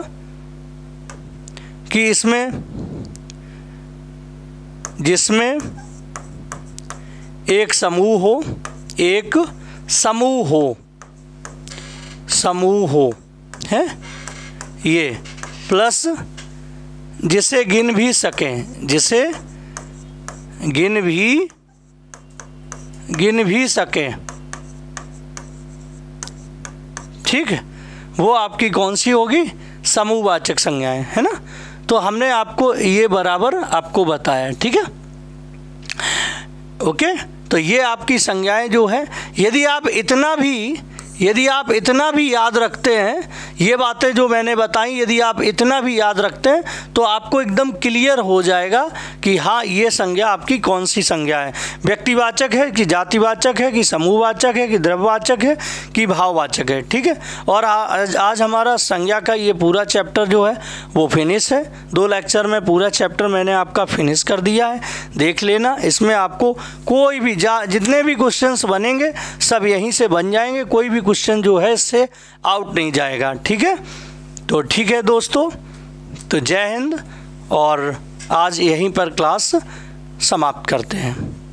कि इसमें, जिसमें एक समूह हो, एक समूह हो, समूह हो, है ये, प्लस जिसे गिन भी सकें, जिसे गिन भी सकें, ठीक है, वो आपकी कौन सी होगी? समूहवाचक संज्ञाएं, है ना। तो हमने आपको ये बराबर आपको बताया, ठीक है, ओके। तो ये आपकी संज्ञाएं जो है, यदि आप इतना भी यदि आप इतना भी याद रखते हैं, ये बातें जो मैंने बताई, यदि आप इतना भी याद रखते हैं तो आपको एकदम क्लियर हो जाएगा कि हाँ ये संज्ञा आपकी कौन सी संज्ञा है, व्यक्तिवाचक है कि जातिवाचक है कि समूहवाचक है कि द्रव्यवाचक है कि भाववाचक है। ठीक है, और आज हमारा संज्ञा का ये पूरा चैप्टर जो है वो फिनिश है। 2 लेक्चर में पूरा चैप्टर मैंने आपका फिनिश कर दिया है, देख लेना। इसमें आपको कोई भी जितने भी क्वेश्चंस बनेंगे सब यहीं से बन जाएंगे, कोई भी क्वेश्चन जो है इससे आउट नहीं जाएगा। ठीक है, तो ठीक है दोस्तों, तो जय हिंद, और आज यहीं पर क्लास समाप्त करते हैं।